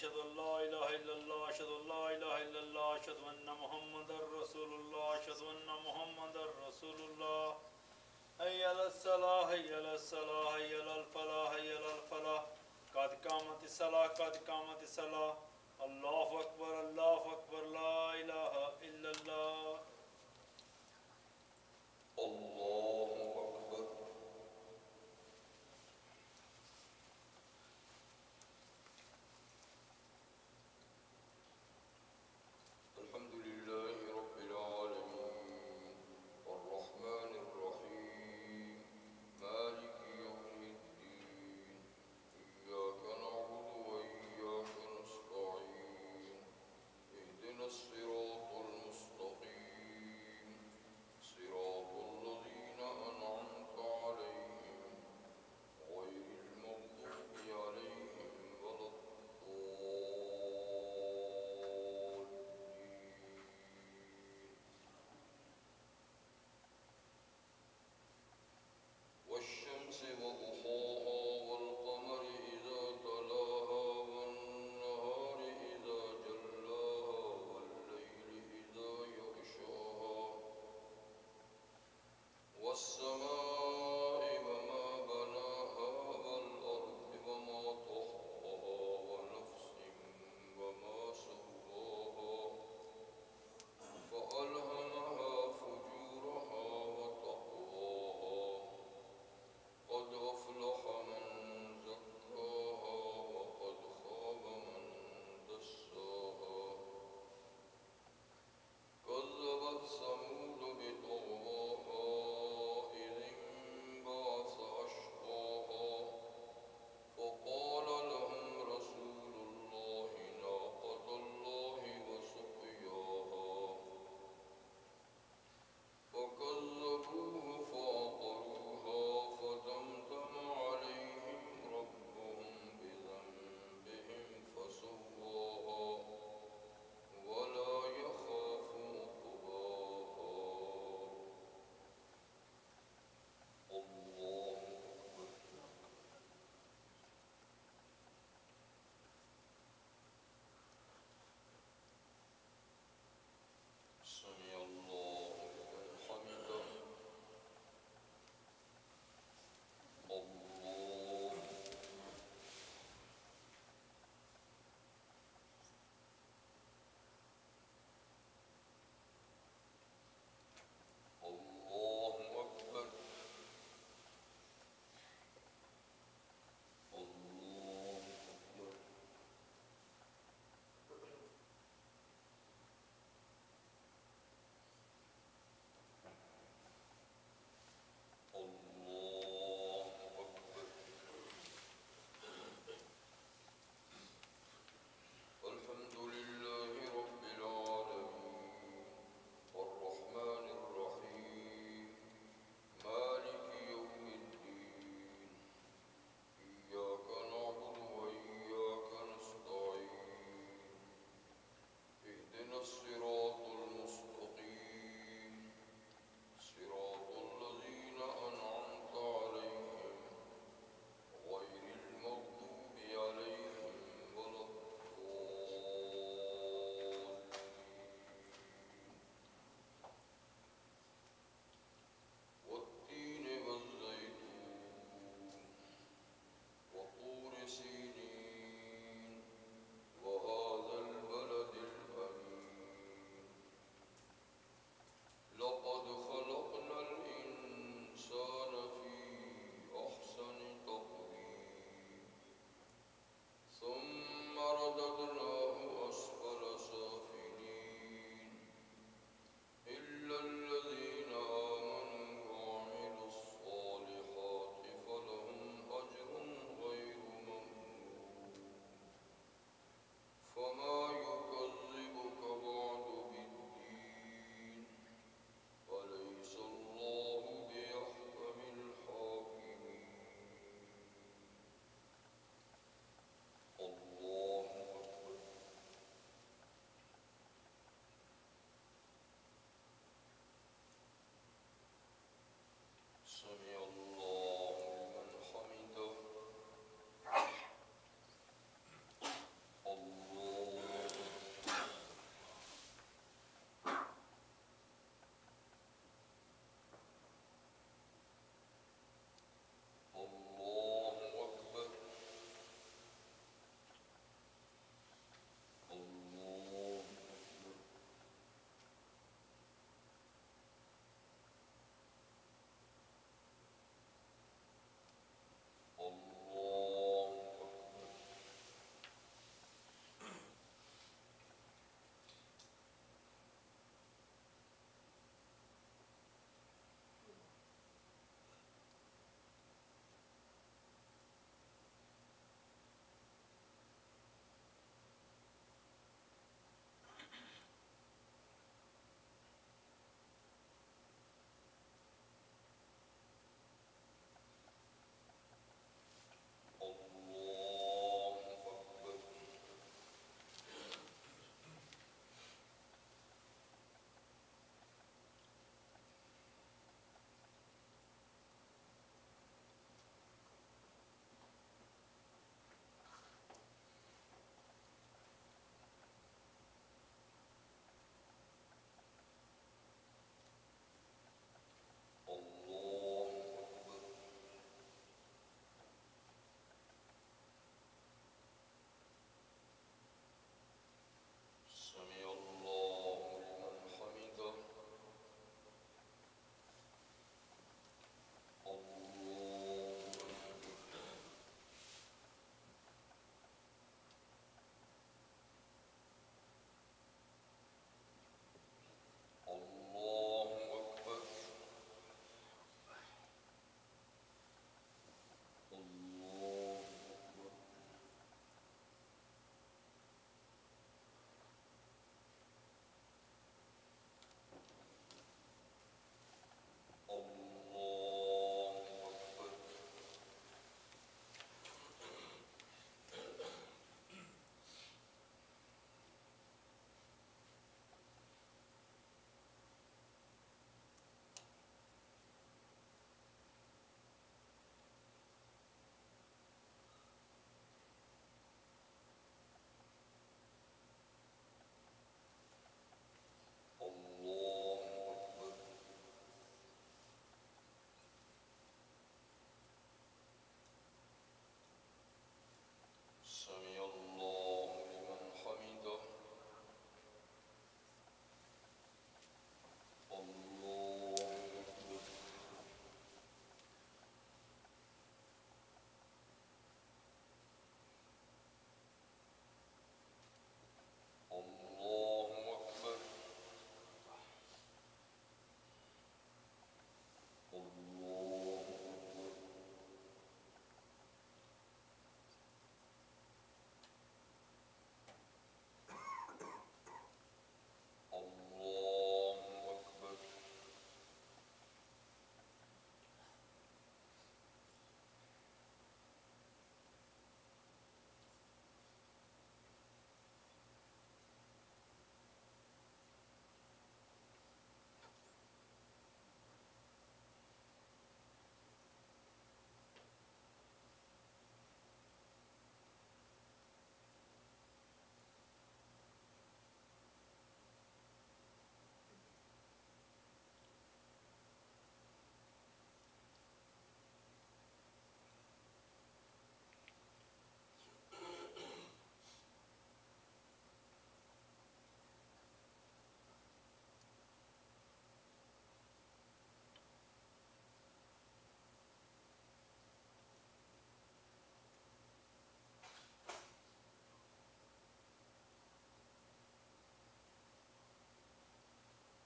أشهد أن لا إله إلا الله أشهد أن لا إله إلا الله أشهد أن محمدا رسول الله أشهد أن محمدا رسول الله حي على الصلاة حي على الصلاة حي على الفلاح حي على الفلاح قد قامت الصلاة قد قامت الصلاة الله أكبر الله أكبر لا إله إلا الله الله أكبر. الحمد لله رب العالمين الرحمن الرحيم مالك يوم الدين إياك نعبد وإياك نستعين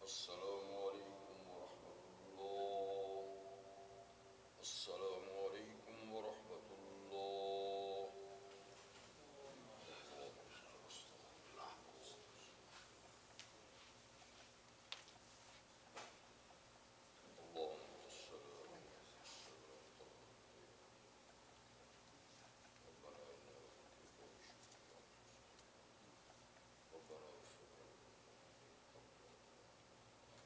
السلام عليكم ورحمة الله. السلام عليكم ورحمة الله. اللهم السلام ربنا إنا نتوب ربنا اغفر لنا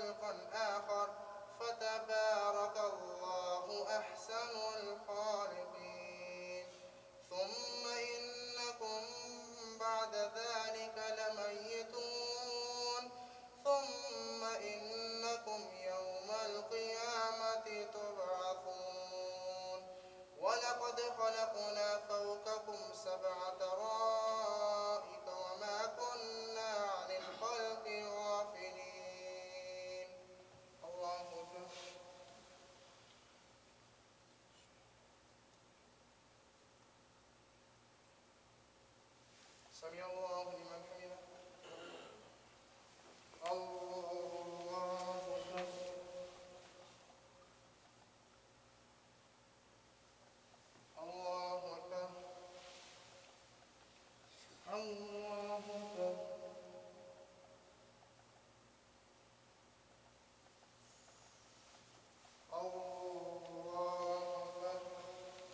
خلقا آخر فتبارك الله أحسن الخالقين. ثم إنكم بعد ذلك لميتون ثم إنكم يوم القيامة تبعثون. ولقد خلقنا فوقكم 7 طرائق وما كنا عن الخلق غافلين. الله أكبر. سمع الله لمن حمده. الله أكبر. الله أكبر. الله أكبر. الله أكبر.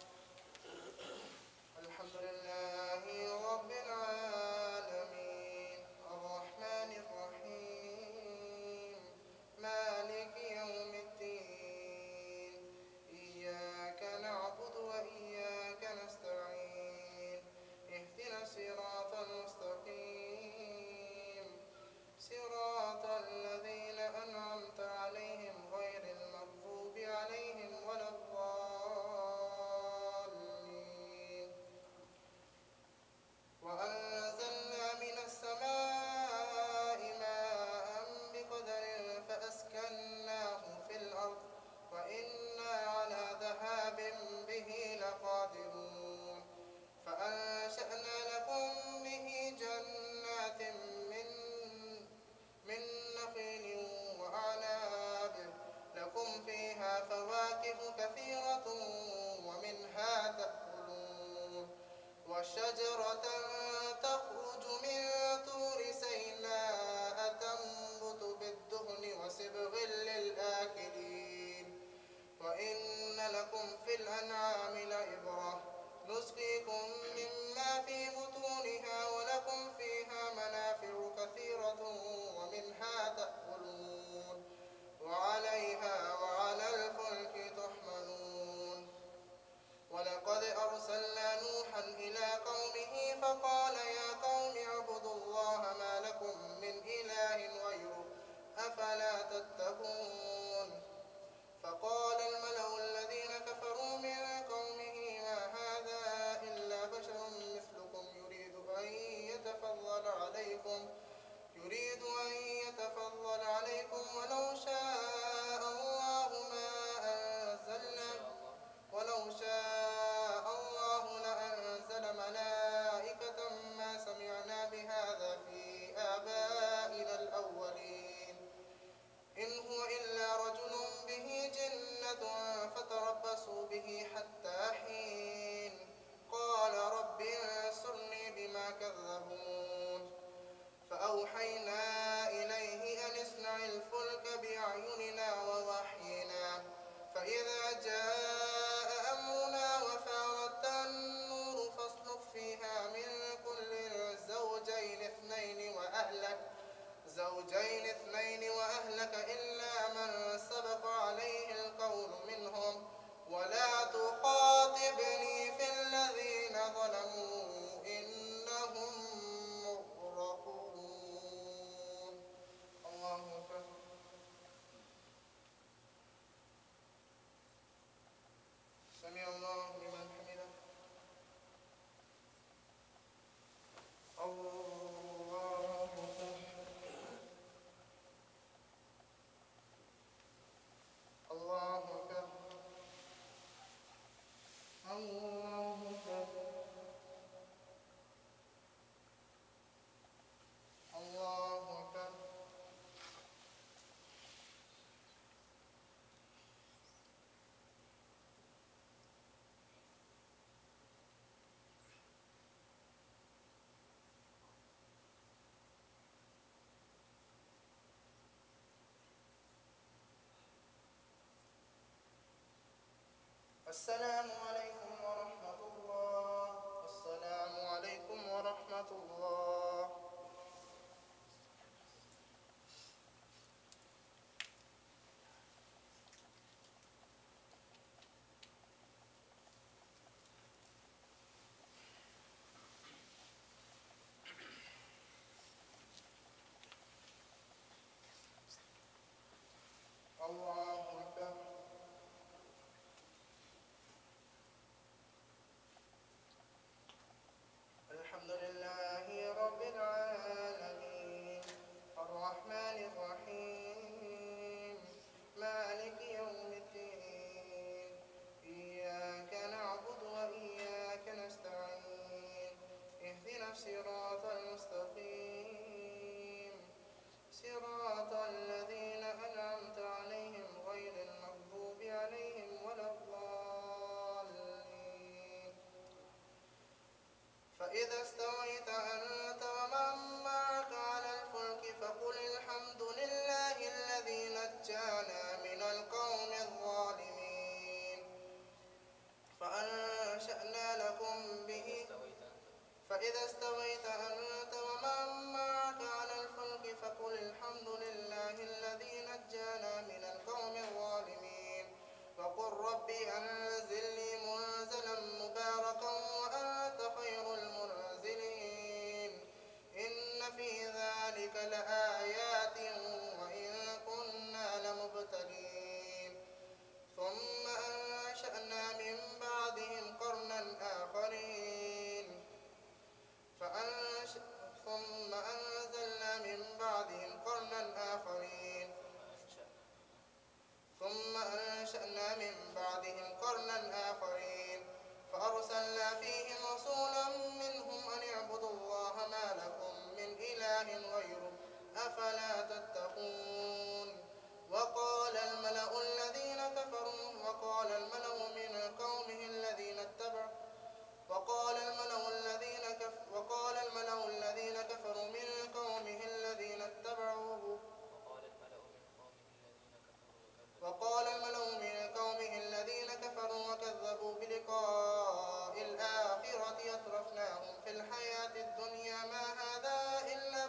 الحمد لله رب العالمين الرحمن الرحيم مالك يوم الدين إياك نعبد وإياك نستعين اهدنا الصراط المستقيم صراط الذين أنعمت عليهم غير المغضوب عليهم ولا الضالين. وأنزلنا من السماء ماء بقدر فأسكناه في الأرض وإنا على ذهاب به لقادرون. فأنشأنا لكم به جنات من نخيل وأعناب لكم فيها فواكه كثيرة ومنها تأكلون. وشجرة تخرج من طور سيناء تنبت بالدهن وصبغ للآكلين. وإن لكم في الأنعام لعبرة نسقيكم مما في بطونها ولكم فيها منافع كثيرة ومنها تأكلون وعليها وعلى الفلك تحملون. ولقد أرسلنا نوحا إلى قومه فقال يا قوم اعبدوا الله ما لكم من إله غيره أفلا تتقون. فقال الملأ الذين كفروا من قومه ما هذا إلا بشر مثلكم يريد أن يتفضل عليكم ولو شاء الله لأنزل ملائكة ما سمعنا بهذا في آبائنا الأولين إن هو إلا رجل به جنة فتربصوا به حتى حين. قال رب انصرني بما كذبون. فأوحينا إليه أن اصنع الفلك بأعيننا ووحينا فإذا جاء أمرنا وفارت النور فاسلك فيها من كل زوجين اثنين وأهلك إلا من سبق عليه القول منهم ولا تخاطبني في الذين ظلموا إنهم مغرقون. الله أكبر. سمع الله لمن حمده. الله أكبر. الله أكبر. الله أكبر. الله أكبر. السلام عليكم ورحمة الله. السلام عليكم ورحمة الله. الله أكبر. الحمد لله رب العالمين الرحمن الرحيم مالك يوم الدين إياك نعبد وإياك نستعين اهدنا الصراط المستقيم صراط الذين أنعمت عليهم غير المغضوب عليهم ولا الضالين. فإذا استويت أنت ومن معك على الفلك فقل الحمد لله الذي نجانا من القوم الظالمين فإذا استويت أنت ومن معك على الفلك فقل الحمد لله الذي نجانا من القوم الظالمين وقل ربي أنزلني منزلا مباركا وأنت خير المنزلين إن في ذلك لآيات وإن كنا لمبتلين ثم أنشأنا من بعدهم قرنا آخرين ثم أنزلنا من بعدهم قرنا آخرين ثم أنشأنا من بعدهم قرنا آخرين فأرسلنا فيهم رسولا منهم أن اعبدوا الله ما لكم من إله غيره أفلا تتقون. وقال الملأ الذين كفروا من قومه الذين كفروا وكذبوا بلقاء الآخرة أترفناهم في الحياة الدنيا ما هذا إلا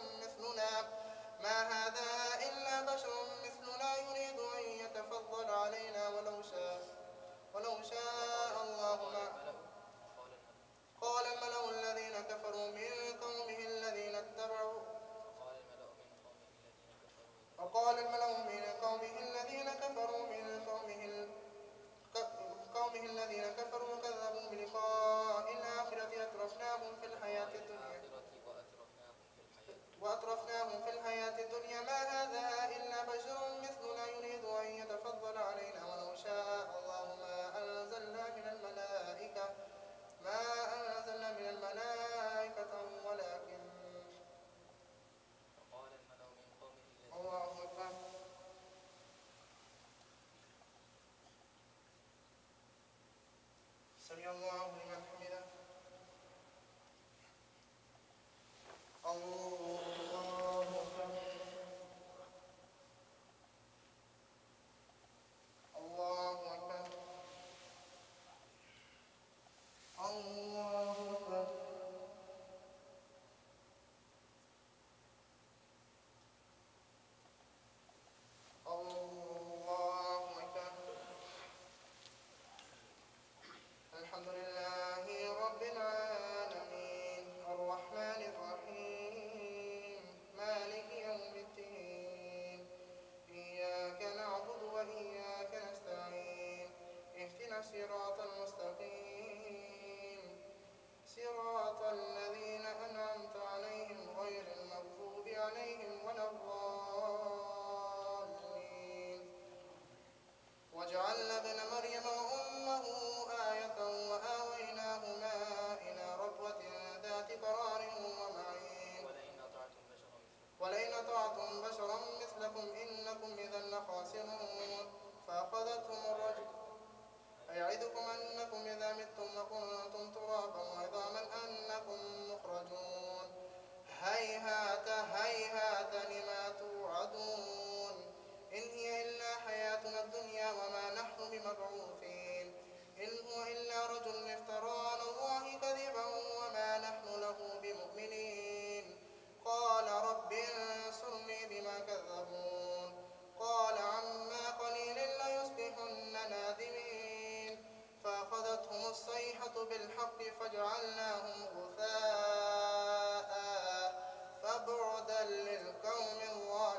بشر مثلنا يريد أن يتفضل علينا ولو شاء الله ما. قال الملأ الذين كفروا من قومه الذين اتبعوا وقال الملأ من قومه الذين كفروا وكذبوا بلقاء الآخرة أترفناهم في الحياة الدنيا ما هذا إلا بشر مثلنا يريد أن يتفضل علينا ولو شاء الله ما أنزلنا من الملائكة ولكن الله أكبر. سمع الله لمن حمده. الله أكبر. الله أكبر. الله أكبر. الله أكبر. الحمد لله رب العالمين الرحمن الرحيم مالك يوم الدين إياك نعبد وإياك نستعين اهدنا الصراط المستقيم صراط الذين أنعمت عليهم غير المغضوب عليهم ولا الضالين. وجعلنا ابن مريم وأمه آية وآويناهما إلى ربوة ذات قرار ومعين ولئن أطعتم بشرا مثلكم إنكم إذا لخاسرون. فأخذتهم الرجفة أيعدكم أنكم إذا متم وكنتم ترابا وعظاما أنكم مخرجون هيهات هيهات لما توعدون إن هي إلا حياتنا الدنيا وما نحن بمبعوثين إن هو إلا رجل افترى على الله كذبا وما نحن له بمؤمنين. قال رب انصرني بما كذبون قال عما قليل ليصبحن نادمين. فأخذتهم الصيحة بالحق فجعلناهم غثاء فبعدا للقوم الظالمين.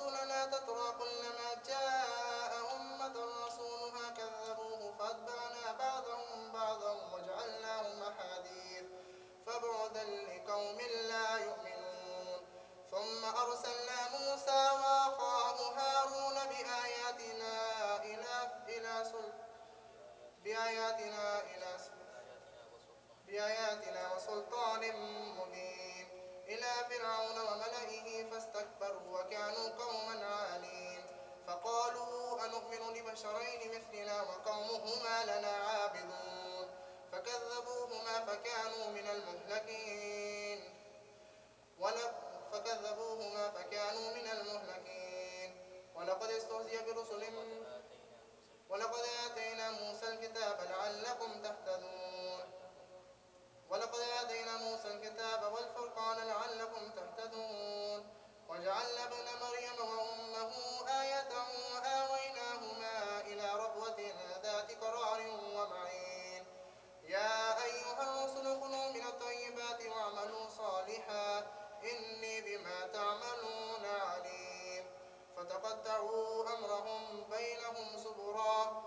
رسلنا تترى كلما جاء أمة رسولها كذبوه فأتبعنا بعضهم بعضا وجعلناهم أحاديث فبعدا لقوم لا يؤمنون. ثم أرسلنا موسى وأخاه هارون بآياتنا وسلطان مبين إلى فرعون وملئه فاستكبروا وكانوا قوما عالين. فقالوا أنؤمن لبشرين مثلنا وقومهما لنا عابدون فكذبوهما فكانوا من المهلكين. ولقد آتينا موسى الكتاب والفرقان لعلكم تهتدون. وجعلنا ابن مريم وأمه آية وآويناهما إلى ربوة ذات قرار ومعين. يا أيها الرسل كلوا من الطيبات واعملوا صالحا إني بما تعملون عليم. فتقطعوا أمرهم بينهم زبرا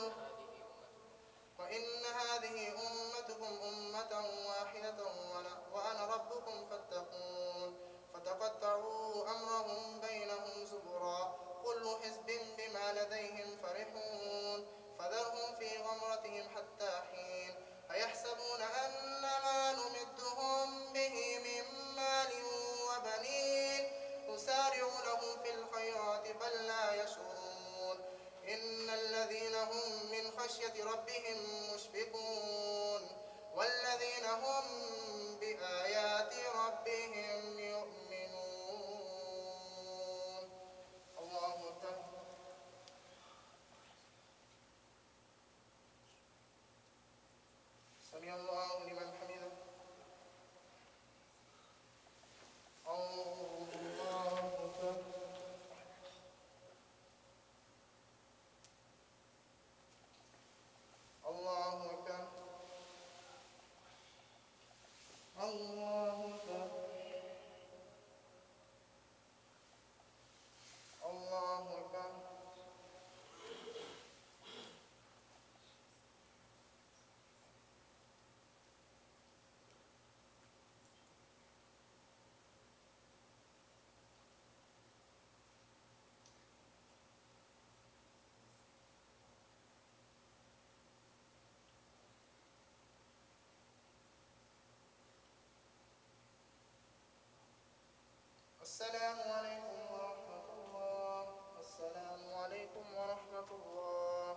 وإن هذه أمتكم أمة واحدة وأنا ربكم فاتقون. فتقطعوا أمرهم بينهم زبرا كل حزب بما لديهم فرحون. فذرهم في غمرتهم حتى حين. أيحسبون أن ما نمدهم به من مال وبنين نسارع لهم في الخيرات بل لا يشعرون. إن الذين هم من خشية ربهم مشفقون والذين هم بآيات ربهم يؤمنون. الله أكبر. سمع الله لمن حمده. الله أكبر. الله أكبر. الله أكبر. الله أكبر. السلام عليكم ورحمة الله. السلام عليكم ورحمة الله.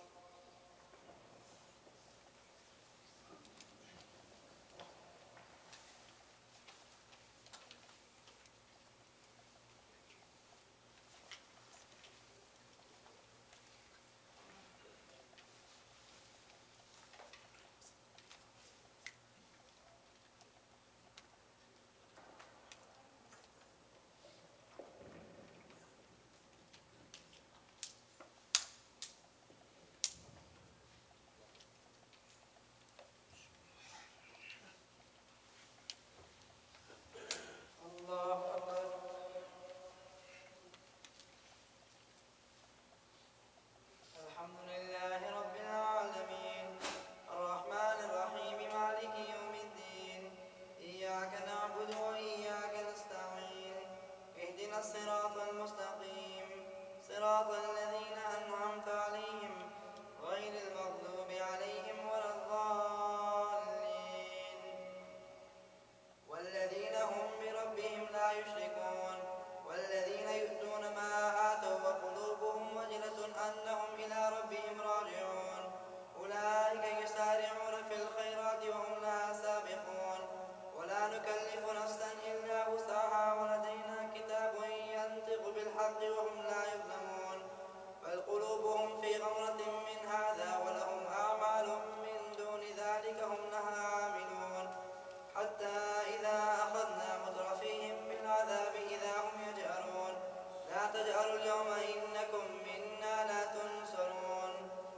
الله أكبر. الحمد لله رب العالمين الرحمن الرحيم مالك يوم الدين. إياك نعبد وإياك نستعين. اهدنا الصراط المستقيم صراط الذين أنعمت عليهم غير المغضوب عليهم ولا الضالين. والذين هم بربهم لا يشركون والذين يؤتون ما آتوا وقلوبهم وجلة أنهم إلى ربهم راجعون. أولئك يسارعون في الخيرات وهم لها سابقون. ولا نكلف نفسا إلا وسعها ولدينا كتاب ينطق بالحق وهم لا يظلمون. بل قلوبهم في غمرة من هذا ولهم أعمال من دون ذلك هم لها عاملون. حتى إذا أخذنا مترفيهم بالعذاب إذا هم يجأرون. لا تجأروا اليوم إنكم منا لا تنصرون.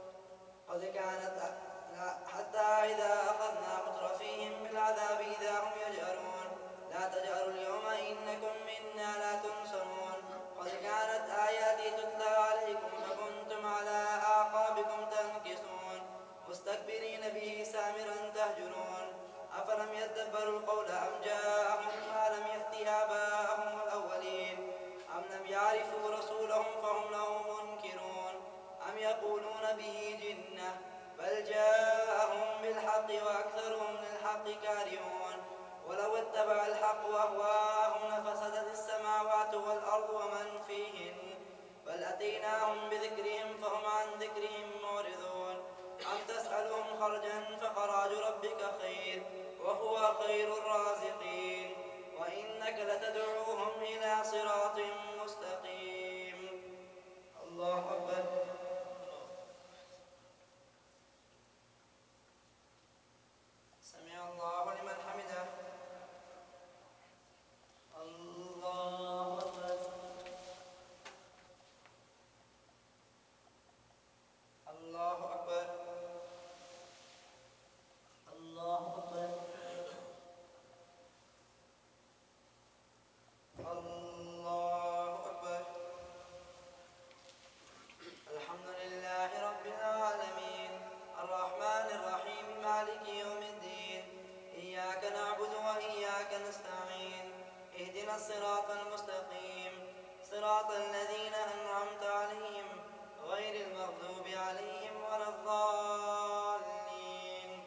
حتى إذا أخذنا مترفيهم بالعذاب إذا هم يجأرون. لا تجأروا اليوم إنكم منا لا تنصرون. قد كانت عرفوا رسولهم فهم له منكرون أم يقولون به جنة بل جاءهم بالحق وأكثرهم للحق كارهون ولو اتبع الحق أهواءهم لفسدت السماوات والأرض ومن فيهن بل أتيناهم بذكرهم فهم عن ذكرهم معرضون أم تسألهم خرجا فخراج ربك خير وهو خير الرازقين وإنك لتدعوهم إلى صراط مستقيم. الله أكبر. سمع الله لمن حمده. الله أكبر. الله أكبر. الله أكبر. الله أكبر. الحمد لله رب العالمين الرحمن الرحيم مالك يوم الدين إياك نعبد وإياك نستعين اهدنا الصراط المستقيم صراط الذين أنعمت عليهم غير المغضوب عليهم ولا الضالين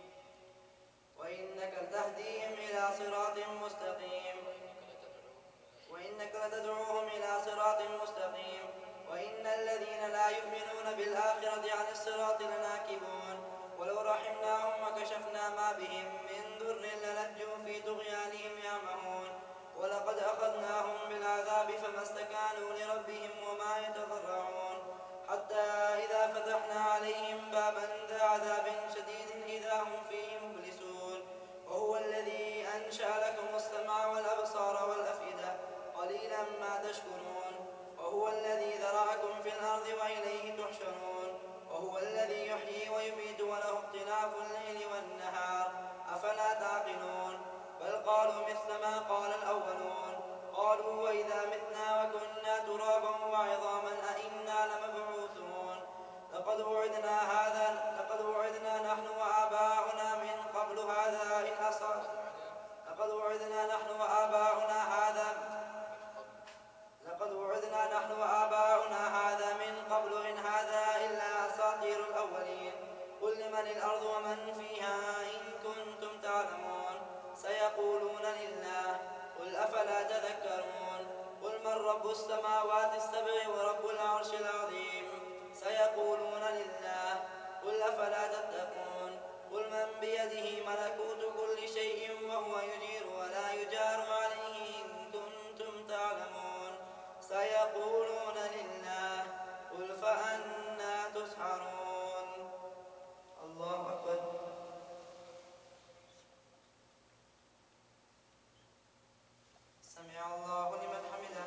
وإنك لتهديهم إلى صراط مستقيم وإنك لتدعوهم إلى صراط مستقيم وإن الذين لا يؤمنون بالآخرة عن الصراط لناكبون ولو رحمناهم وكشفنا ما بهم من ضر للجوا في طغيانهم يعمهون ولقد أخذناهم بالعذاب فما استكانوا لربهم وما يتضرعون حتى إذا فتحنا عليهم بابا ذا عذاب شديد إذا هم فيه مبلسون وهو الذي أنشأ لكم السمع والأبصار والأفئدة قليلا ما تشكرون وهو الذي ذرأكم في الأرض وإليه تحشرون وهو الذي يحيي ويميت وله اختلاف الليل والنهار أفلا تعقلون بل قالوا مثل ما قال الأولون قالوا وإذا متنا وكنا ترابا وعظاما أئنا لمبعوثون لقد وعدنا نحن وآباؤنا من قبل هذا إن أصر لقد وعدنا نحن وآباؤنا هذا من قبل إن هذا إلا أساطير الأولين قل لمن الأرض ومن فيها إن كنتم تعلمون سيقولون لله قل أفلا تذكرون قل من رب السماوات السبع ورب العرش العظيم سيقولون لله قل أفلا تتقون قل من بيده ملكوت كل شيء وهو يجير ولا يجار عليه إن كنتم تعلمون سيقولون لله قل فأنا تسحرون. الله أكبر. سمع الله لمن حمده.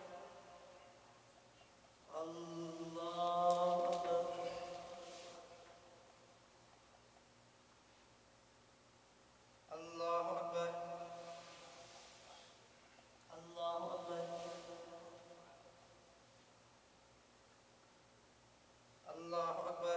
الله أكبر. الله أكبر. الله أكبر. الله أكبر.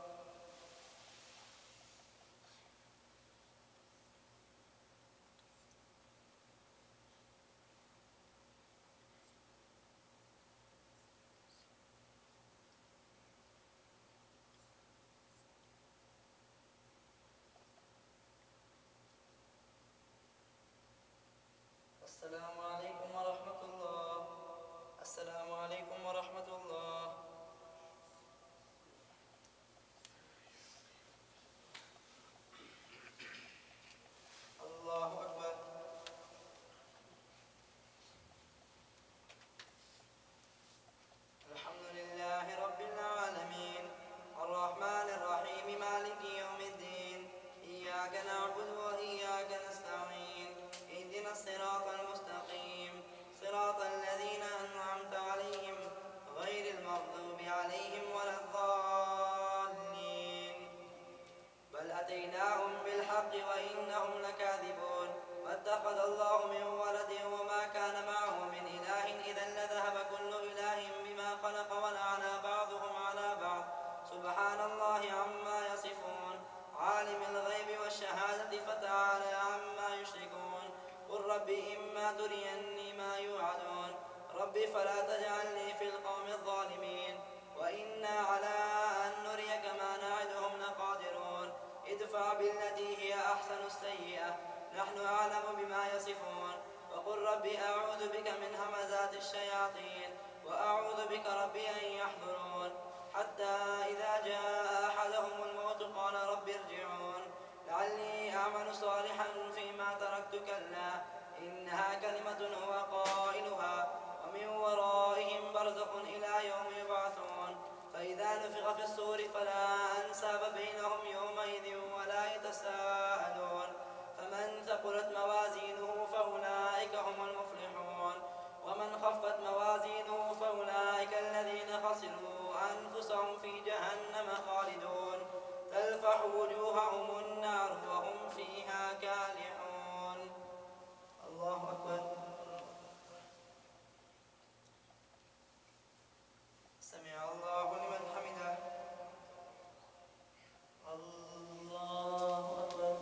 السلام عليكم ورحمة الله. السلام عليكم ورحمة الله. الله أكبر. الحمد لله رب العالمين الرحمن الرحيم مالك يوم الدين إياك نعبد وإياك نستعين اهدنا الصراط المستقيم صراط الذين أنعمت عليهم غير المغضوب عليهم ولا الضالين بل أتيناهم بالحق وإنهم لكاذبون ما اتخذ الله من ولد وما كان معه من إله إذا لذهب كل إله بما خلق ولعلى بعضهم على بعض سبحان الله عما يصفون عالم الغيب والشهادة فتعالى عما يشركون قل رب إما تريني ما يوعدون رب فلا تجعلني في القوم الظالمين وإنا على أن نريك ما نعدهم لقادرون ادفع بالتي هي أحسن السيئة نحن أعلم بما يصفون وقل رب أعوذ بك من همزات الشياطين وأعوذ بك رب أن يحضرون حتى إذا جاء أحدهم الموت قال رب ارجعون لعلي أعمل صالحا فيما تركت كلا إنها كلمة هو قائلها ومن ورائهم برزخ إلى يوم يبعثون فإذا نفخ في الصور فلا أنساب بينهم يومئذ ولا يتساءلون فمن ثقلت موازينه فأولئك هم المفلحون ومن خفت موازينه فأولئك الذين خسروا أنفسهم في جهنم خالدون تلفح وجوههم النار وهم فيها كالحون الله أكبر سمع الله لمن حمده الله أكبر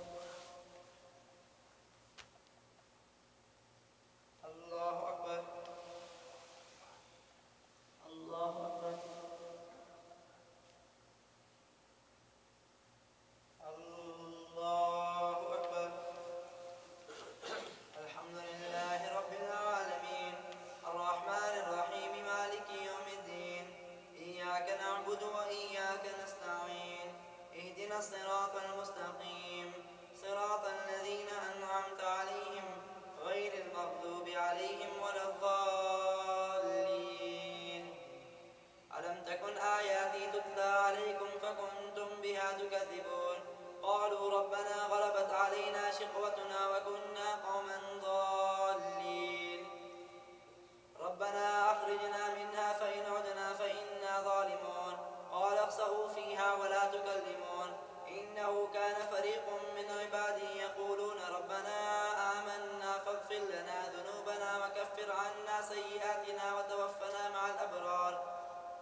الله أكبر الله أكبر الله أكبر الحمد لله رب العالمين الرحمن الرحيم مالك يوم الدين إياك نعبد وإياك نستعين اهدنا الصراط المستقيم صراط الذين أنعمت عليهم غير المغضوب عليهم ولا الضالين ألم تكن آياتي تتلى عليكم فكنتم بها تكذبون قالوا ربنا غلبت علينا شقوتنا وكنا قوما ضالين ربنا أخرجنا منها فإن عدنا فإنا ظالمون قال اخسئوا فيها ولا تكلمون إنه كان فريق من عبادي يقولون ربنا آمنا فاغفر لنا ذنوبنا وكفر عنا سيئاتنا وتوفنا مع الأبرار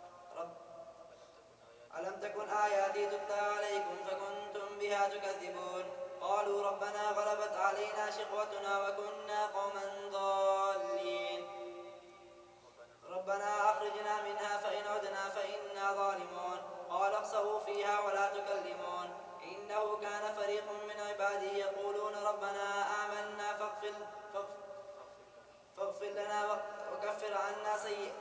ألم تكن آياتي تتلى عليكم فكنتم بها تكذبون قالوا ربنا غلبت علينا شقوتنا وكنا قوما ضالين ربنا أخرجنا منها فإن عدنا فإنا ظالمون قال اخسئوا فيها ولا تكلمون إنه كان فريق من عبادي يقولون ربنا آمنا فاغفر لنا وكفر عنا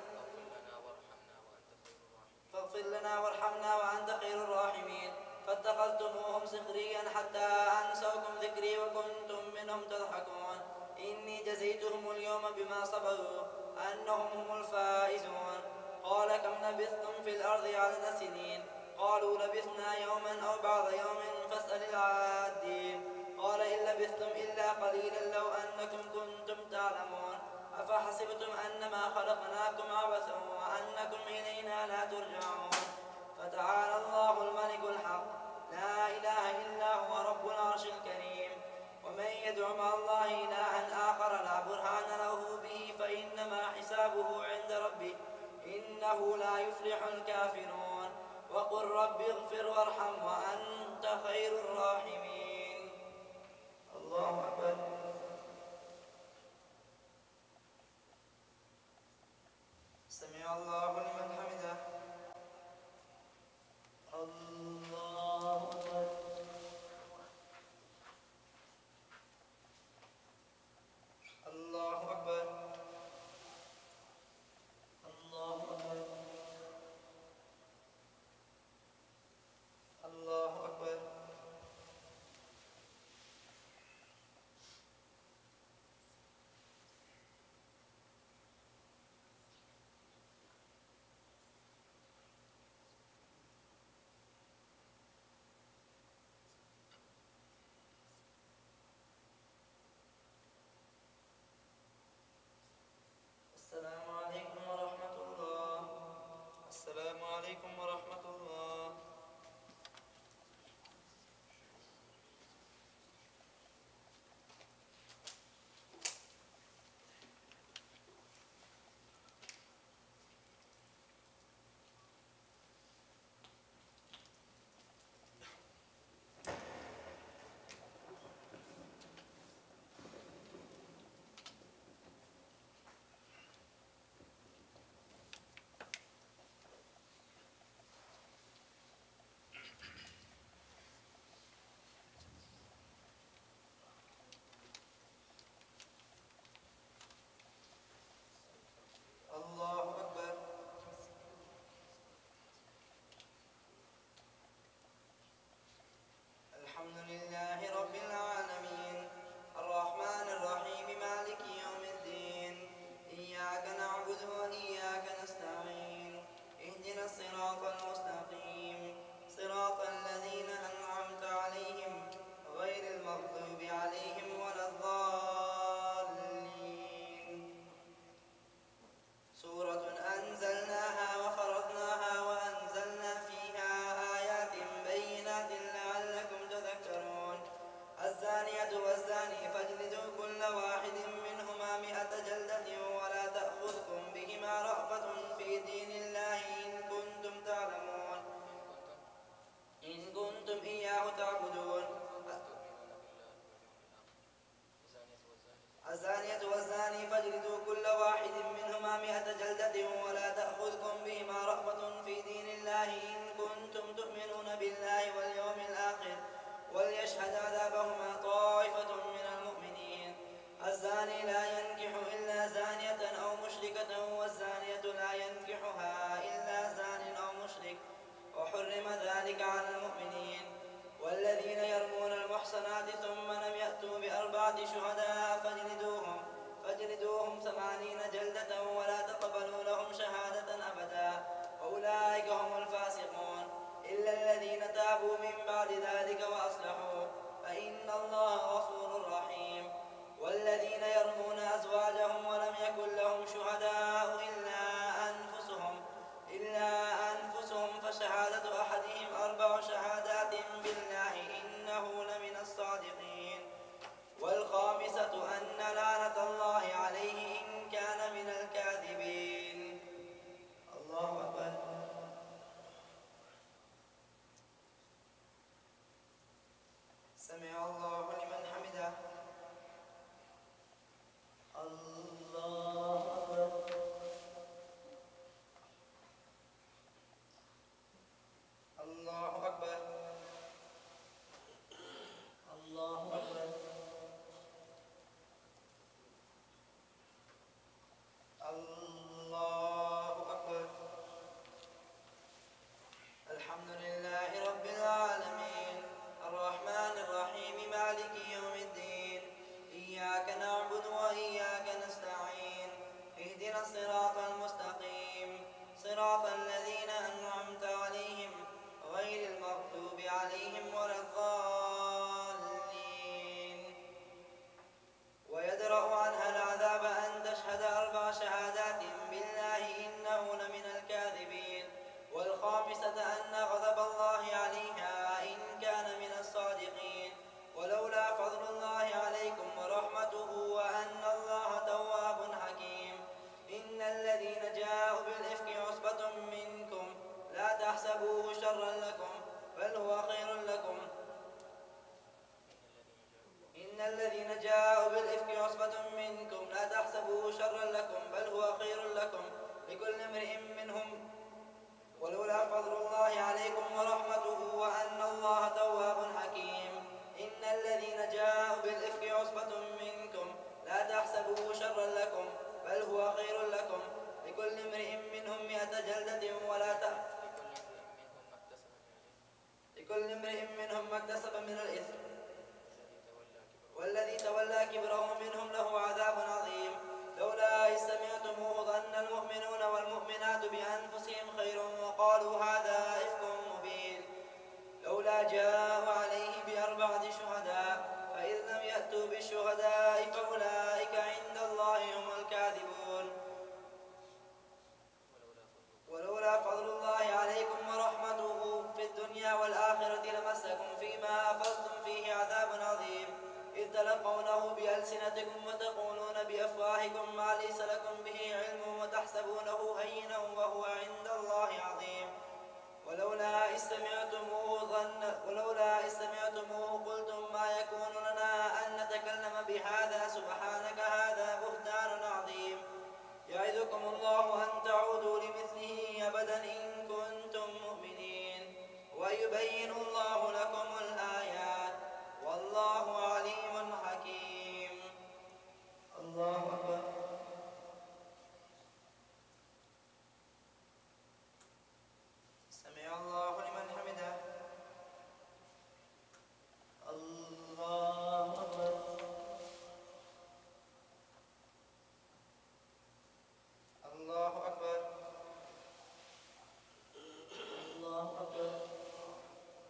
فاغفر لنا وارحمنا وأنت خير الراحمين فاتخذتموهم سخريا حتى أنسوكم ذكري وكنتم منهم تضحكون إني جزيتهم اليوم بما صبروا أنهم هم الفائزون قال كم لبثتم في الأرض عدد سنين قالوا لبثنا يوما أو بعض يوم فاسأل العادين قال إن لبثتم إلا قليلا لو أنكم كنتم تعلمون أفحسبتم أنما خلقناكم عبثا وأنكم إلينا لا ترجعون فتعالى الله الملك الحق لا إله إلا هو رب العرش الكريم ومن يدع مع الله إلها آخر لا برهان له به فإنما حسابه عند ربه إنه لا يفلح الكافرون وقل رب اغفر وارحم وأنت خير الراحمين الله أكبر سمع الله لمن حمده الله أكبر الله أكبر الله أكبر الله أكبر شهداء فاجلدوهم 80 جلدة ولا تقبلوا لهم شهادة أبدا وأولئك هم الفاسقون إلا الذين تابوا من بعد ذلك وأصلحوا فإن الله غفور رحيم. والذين يرمون أزواجهم ولم يكن لهم شهداء إلا أنفسهم فشهادة أحدهم 4 شهادات بالله إنه لمن الصادقين. والخامسة أن لعنة الله عليه إن كان من الكاذبين. الله أكبر. سمع الله لمن حمده. الله أكبر. الله أكبر. الله أكبر. الله أكبر. الحمد لله رب العالمين الرحمن الرحيم مالك يوم الدين إياك نعبد وإياك نستعين اهدنا الصراط المستقيم صراط الذين أنعمت عليهم غير المغضوب عليهم ولا الضالين. ويدرأ عنها العذاب أن تشهد 4 شهادات بالله إنه لمن الكاذبين. والخامسة أن غضب الله عليها إن كان من الصادقين. ولولا فضل الله عليكم ورحمته وأن الله تواب حكيم. إن الذين جاءوا بالإفك عصبة منكم لا تحسبوه شرا لكم بل هو خير لكم. إن الذين جاءوا بالإفك عصبة منكم لا تحسبوه شرا لكم بل هو خير لكم لكل امرئ منهم. ولولا فضل الله عليكم ورحمته وأن الله تواب حكيم. إن الذين جاءوا بالإفك عصبة منكم لا تحسبوه شرا لكم بل هو خير لكم لكل امرئ منهم 100 جلدة لكل امرئ منهم ما اكتسب من الإثم والذي تولى كبره منهم له عذاب عظيم. لولا إذ سمعتموه ظن المؤمنون والمؤمنات بأنفسهم خيرا وقالوا هذا إفك مبين. لولا جاءوا عليه ب4 شهداء فإذ لم يأتوا بالشهداء فأولئك عند الله هم الكاذبون. ولولا فضل الله عليكم ورحمته في الدنيا والآخرة لمسكم فيما أفضتم فيه عذاب عظيم إذ تلقونه بألسنتكم وتقولون بأفواهكم ما ليس لكم به علم وتحسبونه هينا وهو عند الله عظيم. ولولا إذ سمعتموه قلتم ما يكون لنا أن نتكلم بهذا سبحانك هذا بهتان عظيم. يعظكم الله أن تعودوا لمثله أبدا إن كنتم مؤمنين ويبين الله لكم الآيات والله عليم حكيم. الله أكبر. سمع الله لمن حمده. الله أكبر. الله أكبر. الله أكبر.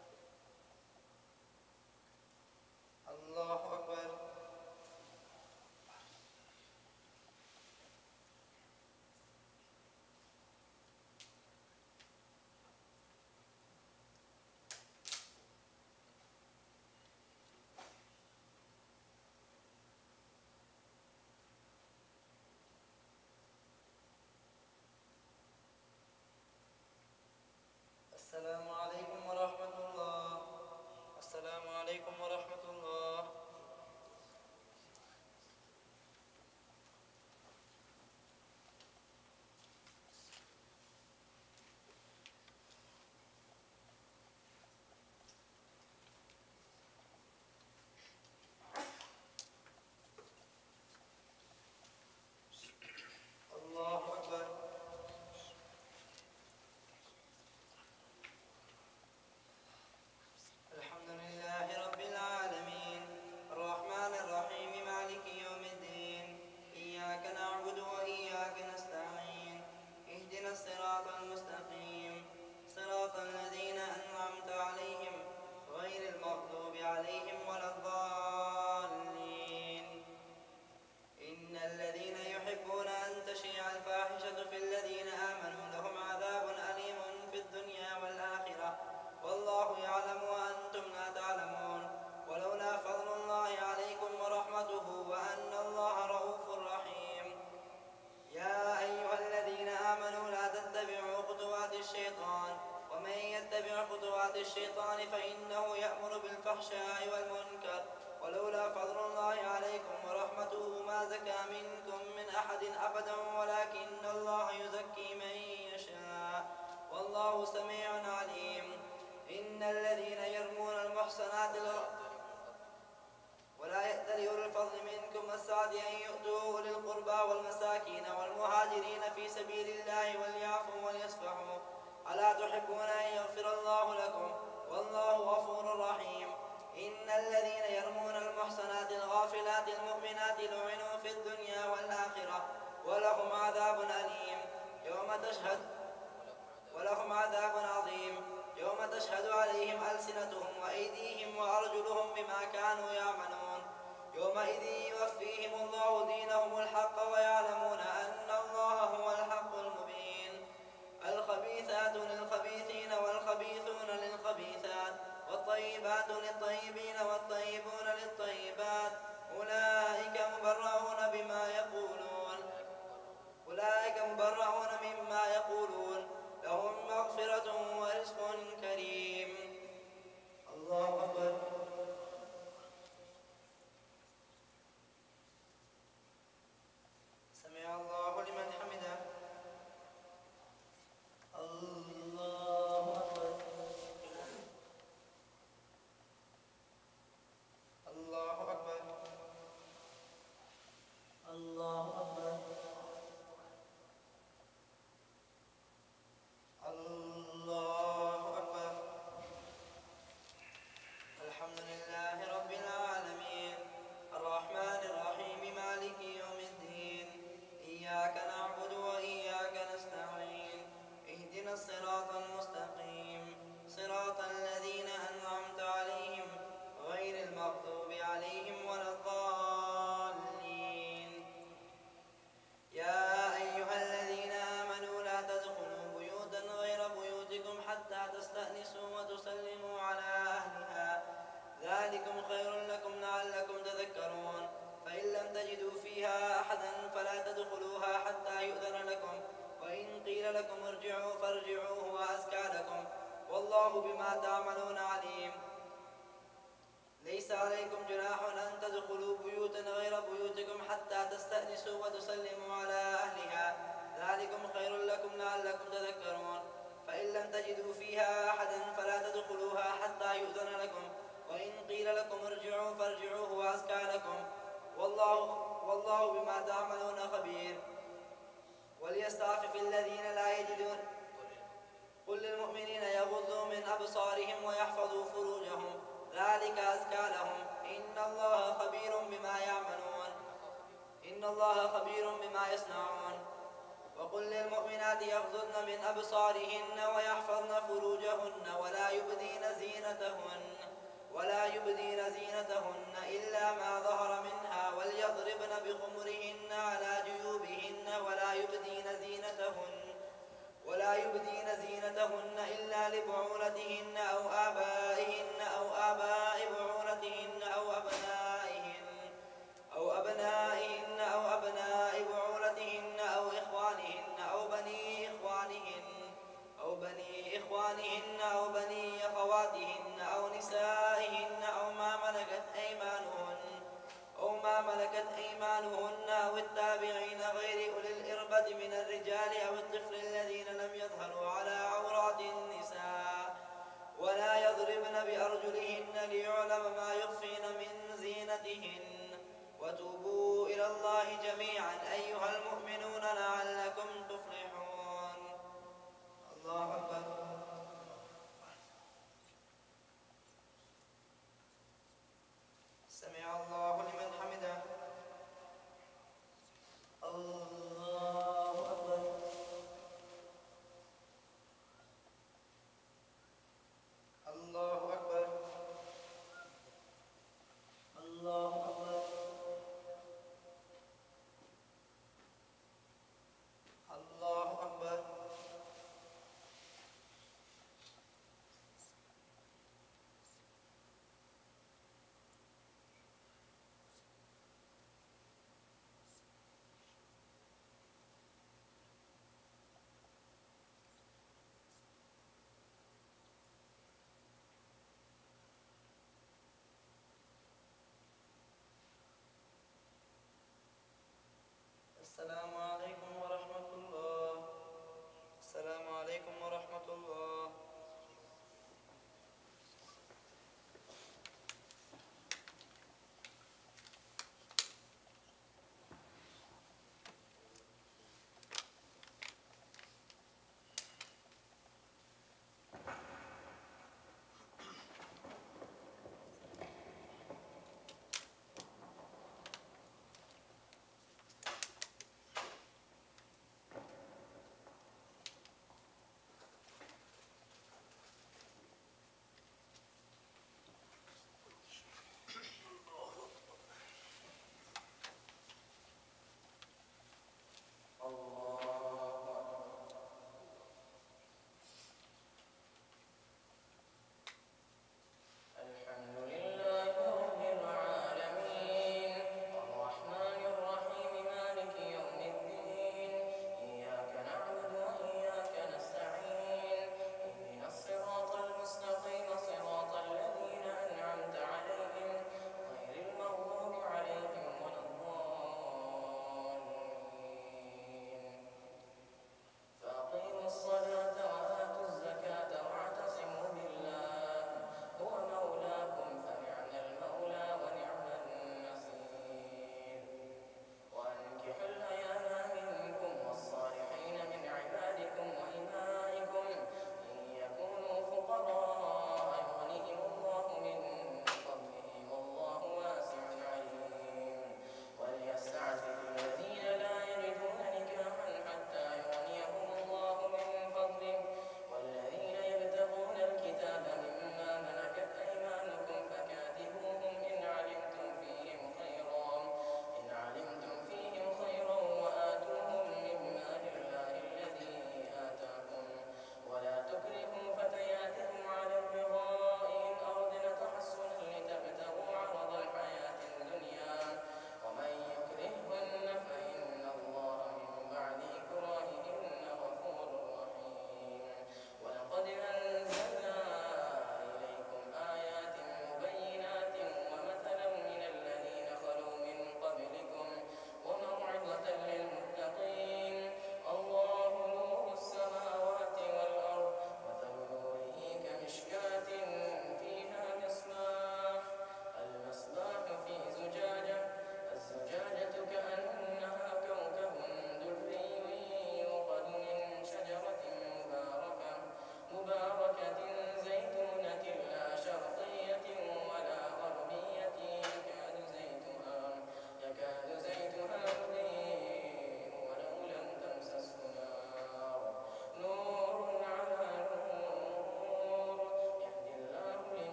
الشيطان ومن يتبع خطوات الشيطان فإنه يأمر بالفحشاء والمنكر ولولا فضل الله عليكم ورحمته ما زكى منكم من أحد أبدا ولكن الله يزكي من يشاء والله سميع عليم. إن الذين يرمون المحصنات ولا يأتل أولو الفضل منكم والسعة أن يؤتوا أولي القربى والمساكين والمهاجرين في سبيل الله وليعفوا وليصفحوا ألا تحبون أن يغفر الله لكم والله غفور رحيم. إن الذين يرمون المحصنات الغافلات المؤمنات لعنوا في الدنيا والآخرة ولهم عذاب أليم ولهم عذاب عظيم يوم تشهد عليهم ألسنتهم وأيديهم وأرجلهم بما كانوا يعملون يومئذ يوفيهم الله دينهم الحق ويعلمون أن الله هو الحق المبين. الخبيثات للخبيثين والخبيثون للخبيثات والطيبات للطيبين والطيبون للطيبات أولئك مبرؤون مما يقولون لهم مغفرة ورزق كريم. الله أكبر. سمع الله لمن حمده. الله أكبر. الله أكبر. الله أكبر. الله أكبر. الحمد لله رب العالمين الرحمن الرحيم مالك يوم الدين إياك نعبد وإياك نستعين اهدنا الصراط المستقيم صراط الذين أنعمت عليهم غير المغضوب عليهم ولا الضالين. يا أيها الذين آمنوا لا تدخلوا بيوتا غير بيوتكم حتى تستأنسوا وتسلموا على أهلها ذلكم خير لكم لعلكم تذكرون. فإن لم تجدوا فيها أحدا فلا تدخلوها حتى يؤذن لكم وإن قيل لكم ارجعوا فارجعوا هو أزكى لكم والله بما تعملون عليم. ليس عليكم جناح أن تدخلوا بيوتا غير بيوتكم حتى تستأنسوا وتسلموا على أهلها ذلكم خير لكم لعلكم تذكرون. فإن لم تجدوا فيها أحدا فلا تدخلوها حتى يؤذن لكم وإن قيل لكم ارجعوا فارجعوا هو أزكى لكم والله بما تعملون خبير. وليستعفف الذين لا يجدون قل للمؤمنين يغضوا من أبصارهم ويحفظوا فروجهم ذلك أزكى لهم إن الله خبير بما يعملون إن الله خبير بما يصنعون. وقل للمؤمنات يغضضن من أبصارهن ويحفظن فروجهن ولا يبدين زينتهن إلا ما ظهر منها وليضربن بخمرهن على جيوبهن ولا يبدين زينتهن إلا لبعولتهن أو آبائهن أو آباء بعولتهن أو أبناء بعولتهن أو إخوانهن أو بني إخوانهن أو بني أخواتهن أو نسائهن أو ما ملكت أيمانهن أو التابعين غير أولي الإربة من الرجال أو الطفل الذين لم يظهروا على عورات النساء ولا يضربن بأرجلهن ليعلم ما يخفين من زينتهن. وتوبوا إلى الله جميعا أيها المؤمنون لعلكم تفلحون. الله أكبر. سمع الله لمن حمده. الله أكبر. الله أكبر. الله أكبر. عليكم ورحمة الله.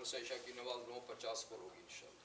से ईशा की नमाज 9:50 पर होगी इंशाअल्लाह।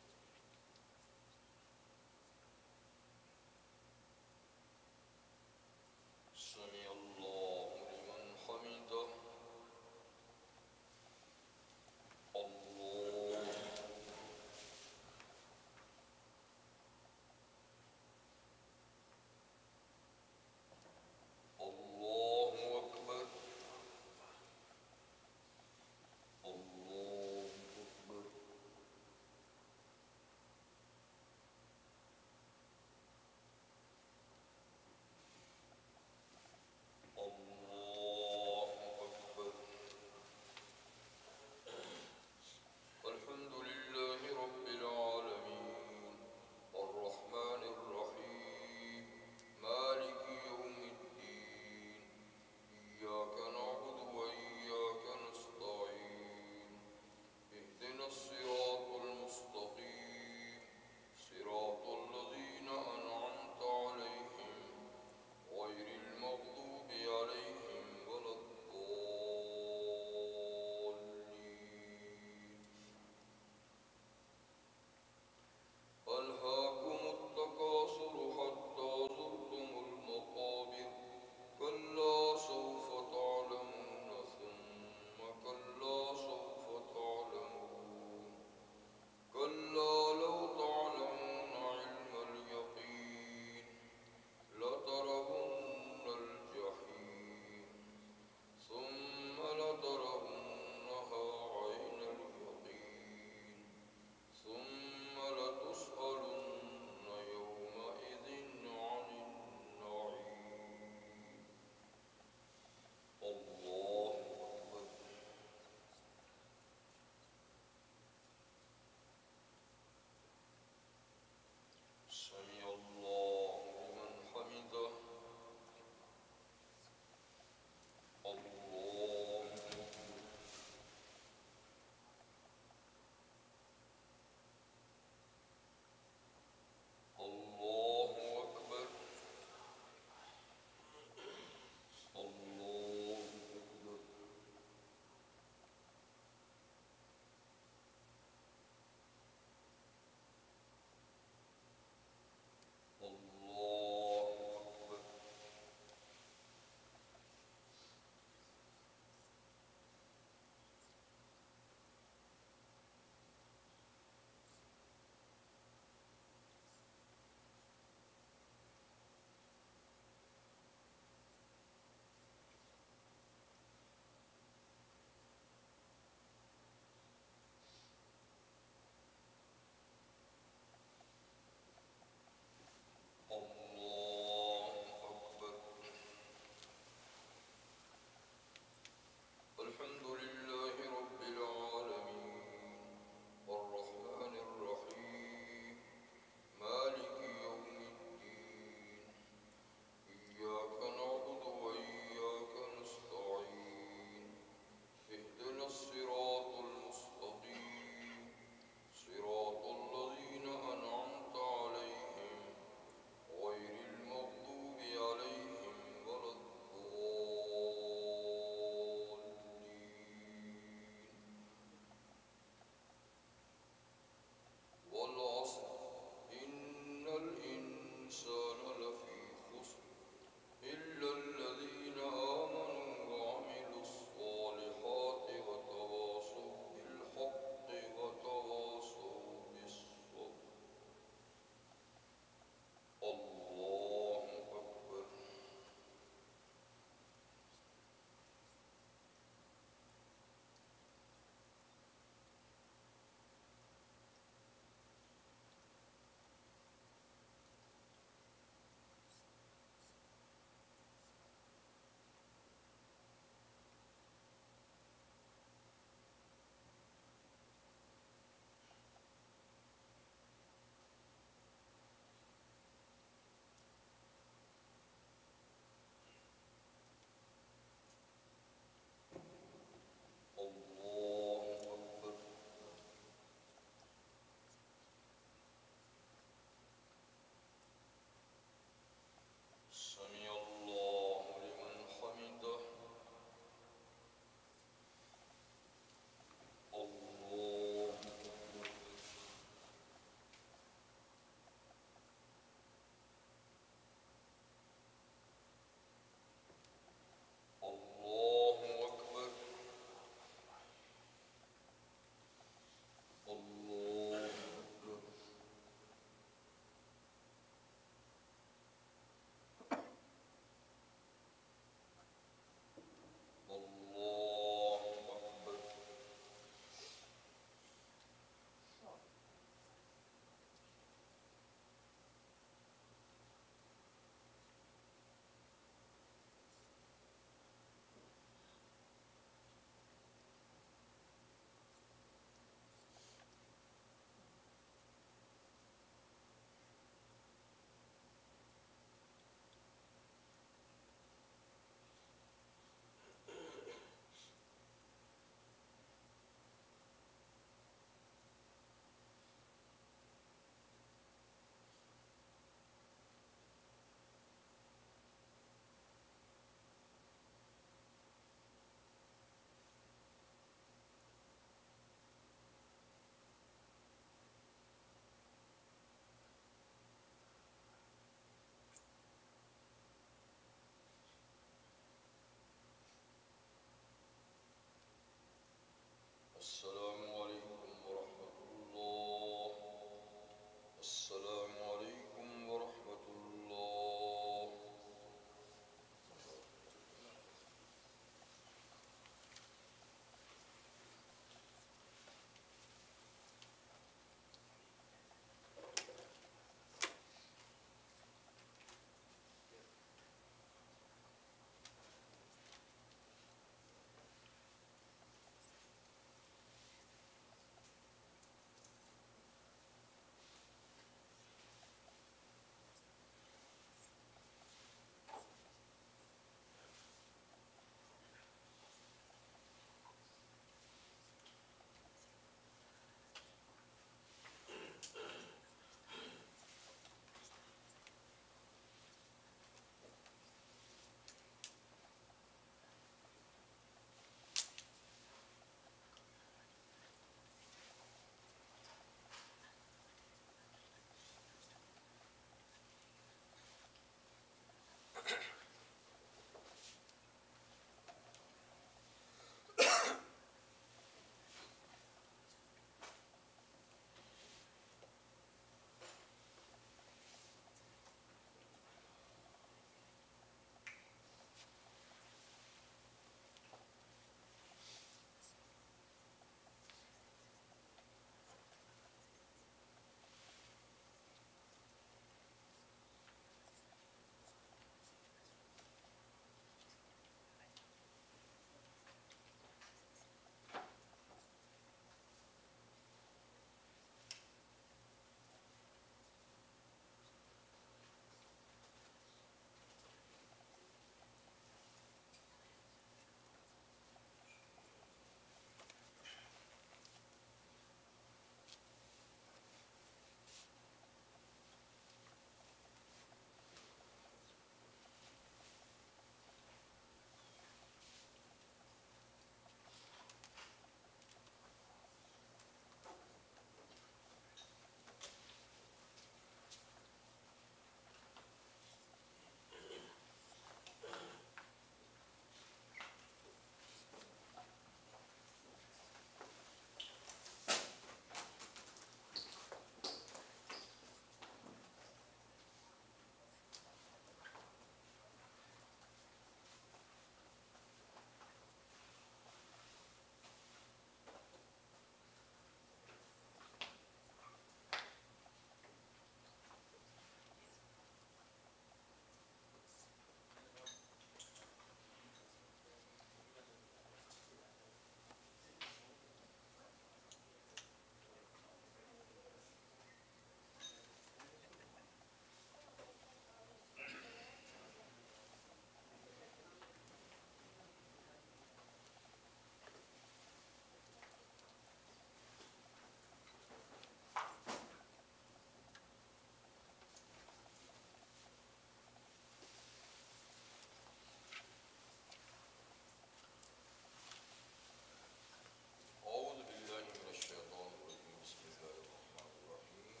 أعوذ بالله من الشيطان الرجيم بسم الله الرحمن الرحيم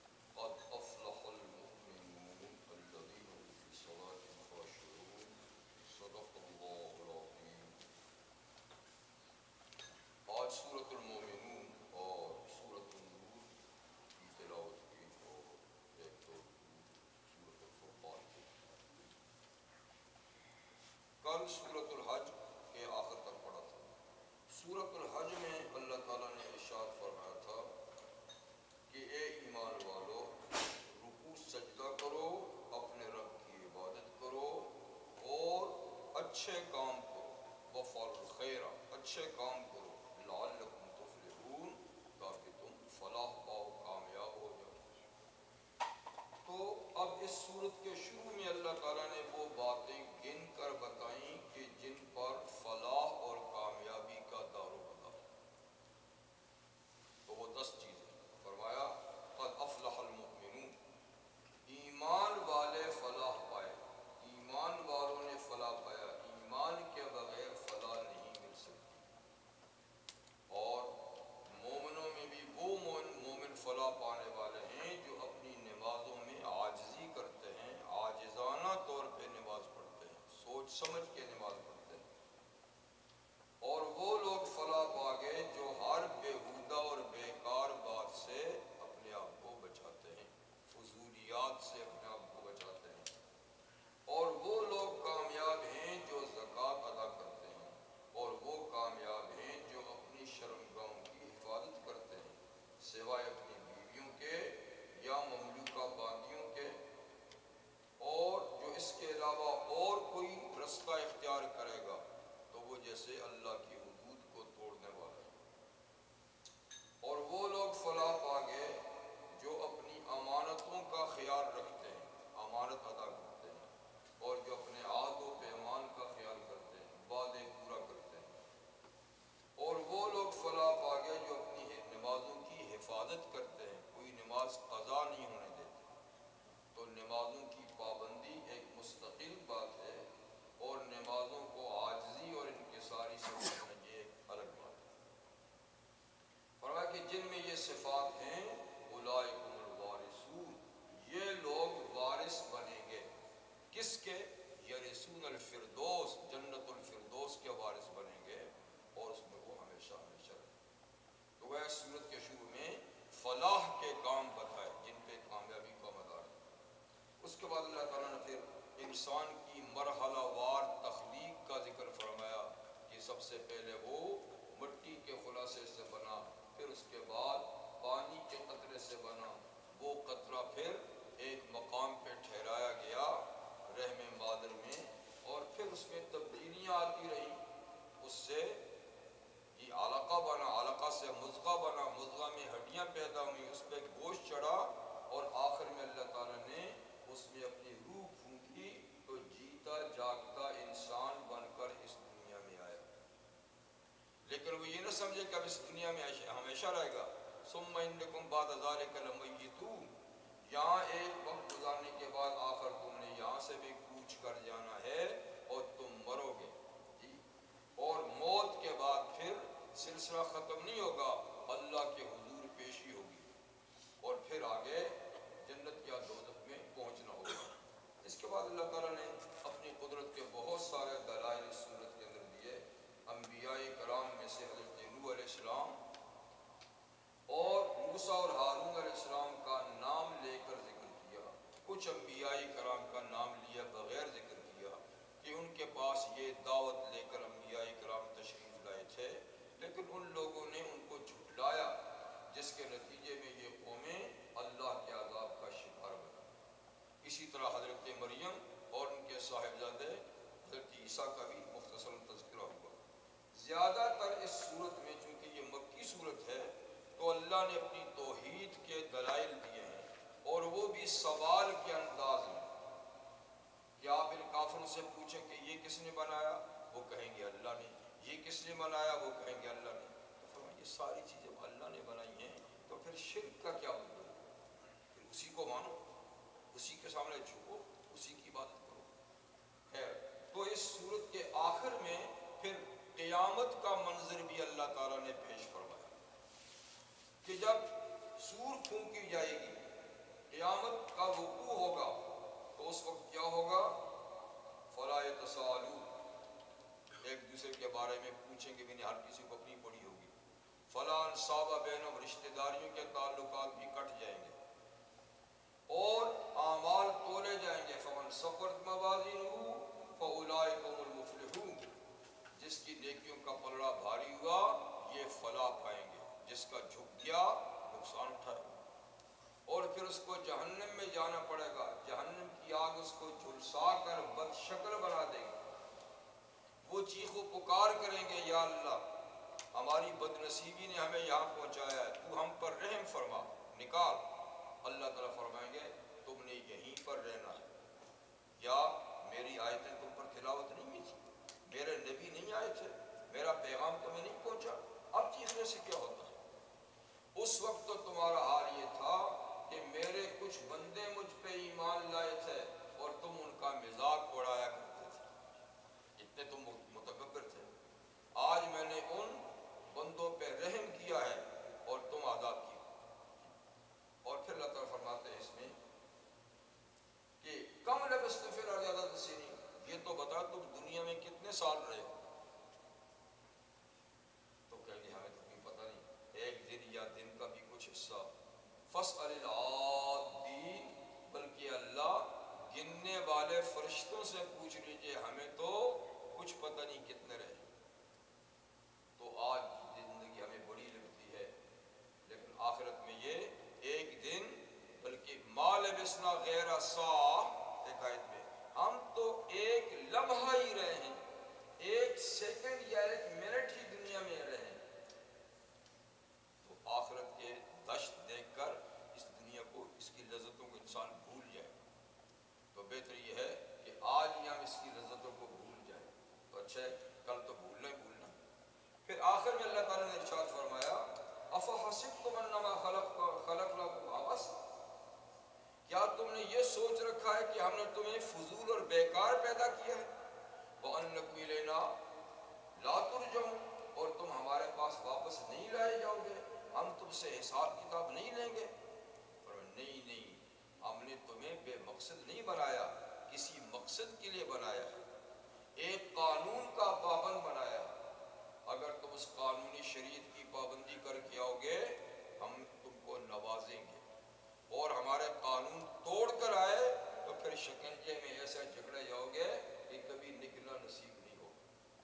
قد أفلح المؤمنون الذين هم في صلاتهم خاشعون صدق الله العظيم. آج سورة المومنون اور سورة النور کی تلاوت کی اور ایک دو سورة الفرقان کی. کل سورة الحج کے آخر تک پڑھا تھا. سورۃ الحج میں اللہ تعالیٰ نے ارشاد فرمایا تھا کہ اے ایمان والو رکوع سجدہ کرو، اپنے رب کی عبادت کرو اور اچھے کام کرو، وفعلوا الخیر، اچھے کام کرو، لعلکم تفلحون، تاکہ تم فلاح پاؤ، کامیاب ہو جاؤ. تو اب اس سورت کے شروع میں اللہ تعالیٰ نے وہ باتیں گن کر بتائیں کہ جن پر فلاح اور کامیابی کا دار و مدار. تو وہ 10 چیزیں فرمایا قد افلح المؤمنون، ایمان والے فلاح پائے، ایمان والوں نے فلاح پایا. ایمان کے بغیر فلاح نہیں مل سکتی. اور مومنوں میں بھی وہ مومن فلاح پانے والے ہیں جو اپنی نمازوں میں عاجزی کرتے ہیں، عاجزانہ طور پہ پھر ایک مقام پہ ٹھہرایا گیا رحم مادر میں، اور پھر اس میں تبدیلیاں آتی رہیں، اس سے یہ علقہ بنا، علقہ سے مضغہ بنا، مضغہ میں ہڈیاں پیدا ہوئیں، اس پہ گوشت چڑھا، اور آخر میں اللہ تعالیٰ نے اس میں اپنی روح پھونکی تو جیتا جاگتا انسان بن کر اس دنیا میں آیا۔ لیکن وہ یہ نہ سمجھے کہ اب اس دنیا میں ہمیشہ رہے گا۔ ثم انکم بعد ذلک لمیتون، یہاں ایک وقت گزارنے کے بعد آخر تم نے یہاں سے بھی کوچ کر جانا ہے اور تم مرو گے، جی، اور موت کے بعد پھر سلسلہ ختم نہیں ہوگا، اللہ کے حضور پیشی ہوگی، اور پھر آگے جنت یا دوزخ میں پہنچنا ہوگا۔ اس کے بعد اللہ تعالیٰ نے اپنی قدرت کے بہت سارے دلائل اس صورت کے اندر دیے۔ انبیاء کرام میں سے حضرت نوح علیہ السلام اور موسیٰ اور ہارون علیہ السلام کا نام لے کر ذکر کیا، کچھ انبیاء کرام کا نام لیا بغیر ذکر کیا کہ ان کے پاس یہ دعوت لے کر انبیاء کرام تشریف لائے تھے، لیکن ان لوگوں نے ان کو جھٹلایا، جس کے نتیجے میں یہ قومیں اللہ کے عذاب کا شکار بنا۔ اسی طرح حضرت مریم اور ان کے صاحبزادے حضرت عیسیٰ کا بھی مختصر تذکرہ ہوا۔ زیادہ تر اس صورت میں چونکہ یہ مکی صورت ہے تو اللہ نے اپنی توحید کے دلائل دیے ہیں، اور وہ بھی سوال کے انداز میں، کہ آپ ان کافروں سے پوچھیں کہ یہ کس نے بنایا، وہ کہیں گے اللہ نے، یہ کس نے بنایا، وہ کہیں گے اللہ نے۔ تو فرمایا یہ ساری چیزیں اللہ نے بنائی ہیں، تو پھر شرک کا کیا مطلب ہے؟ پھر اسی کو مانو، اسی کے سامنے جھکو، اسی کی عبادت کرو۔ خیر، تو اس صورت کے آخر میں پھر قیامت کا منظر بھی اللہ تعالیٰ نے پیش فرمایا کہ جب سور پھونکی جائے گی، قیامت کا وقوع ہوگا، تو اس وقت کیا ہوگا؟ فلا یتساءلون، ایک دوسرے کے بارے میں پوچھیں گے بھی نہیں، ہر کسی کو اپنی پڑی ہوگی۔ فلا انصاب بینہم، رشتہ داریوں کے تعلقات بھی کٹ جائیں گے، اور اعمال تولے جائیں گے۔ فمن ثقلت موازینہ فاولئک هم المفلحون، جس کی نیکیوں کا پلڑا بھاری ہوا یہ فلاح پائیں گے، جس کا جھک گیا نقصان اٹھائے گا، اور پھر اس کو جہنم میں جانا پڑے گا، جہنم کی آگ اس کو جھلسا کر بد شکل بنا دے گی، وہ چیخ و پکار کریں گے یا اللہ ہماری بد نصیبی نے ہمیں یہاں پہنچایا ہے، تو ہم پر رحم فرما، نکال۔ اللہ تعالیٰ فرمائیں گے تم نے یہیں پر رہنا ہے، یا میری آیتیں تم پر تلاوت نہیں ہوئی تھی، میرے نبی نہیں آئے تھے، میرا پیغام تمہیں نہیں پہنچا، اب چیخنے سے کیا ہوتا ہے؟ اس وقت تو تمہارا حال یہ تھا کہ میرے کچھ بندے مجھ پہ ایمان لائے تھے اور تم ان کا مذاق اڑایا کرتے تھے، اتنے تم متکبر تھے۔ آج میں نے ان بندوں پہ رحم کیا ہے اور تم عذاب کیے۔ اور پھر اللہ تعالیٰ فرماتے ہیں اس میں کہ کم لبثتم فی الارض عدد السنین، یہ تو بتا تم دنیا میں کتنے سال رہے ہو؟ تو کہیں گے ہمیں تو کہیں پتہ نہیں، ایک دن یا دن کا بھی کچھ حصہ۔ فاسأل العادین، بلکہ اللہ گننے والے فرشتوں سے پوچھ لیجئے، ہمیں تو کچھ پتہ نہیں کتنے رہے۔ تو آج زندگی ہمیں بڑی لگتی ہے، لیکن آخرت میں یہ ایک دن، بلکہ ما لبثنا غیر ساعۃ، ایک آیت میں ہم تو ایک لمحہ ہی رہے ہیں، ایک سیکنڈ یا ایک منٹ ہی دنیا میں رہے ہیں۔ تو آخرت کے دشت دیکھ کر اس دنیا کو، اس کی لذتوں کو انسان بھول جائے، تو بہتر یہ ہے کہ آج ہی ہم اس کی لذتوں کو بھول جائیں، تو اچھا ہے، کل تو بھولنا ہی بھولنا۔ پھر آخر میں اللہ تعالیٰ نے ارشاد فرمایا افحسبتم انما خلقناکم عبثا، کیا تم نے یہ سوچ رکھا ہے کہ ہم نے تمہیں فضول اور بیکار پیدا کیا ہے؟ وَأَنَّكُمْ إِلَيْنَا لَا تُرْجَعُونَ، اور تم ہمارے پاس واپس نہیں لائے جاؤ گے، ہم تم سے حساب کتاب نہیں لیں گے۔ نہیں نہیں، ہم نے تمہیں بے مقصد نہیں بنایا، کسی مقصد کے لیے بنایا ہے، ایک قانون کا پابند بنایا ہے۔ اگر تم اس قانونی شریعت کی پابندی کر کے آؤ گے ہم تم کو نوازیں گے، اور ہمارے قانون توڑ کر آئے تو پھر شکنجے میں ایسا جھگڑے جاؤ گے کہ کبھی نکلنا نصیب نہیں ہو۔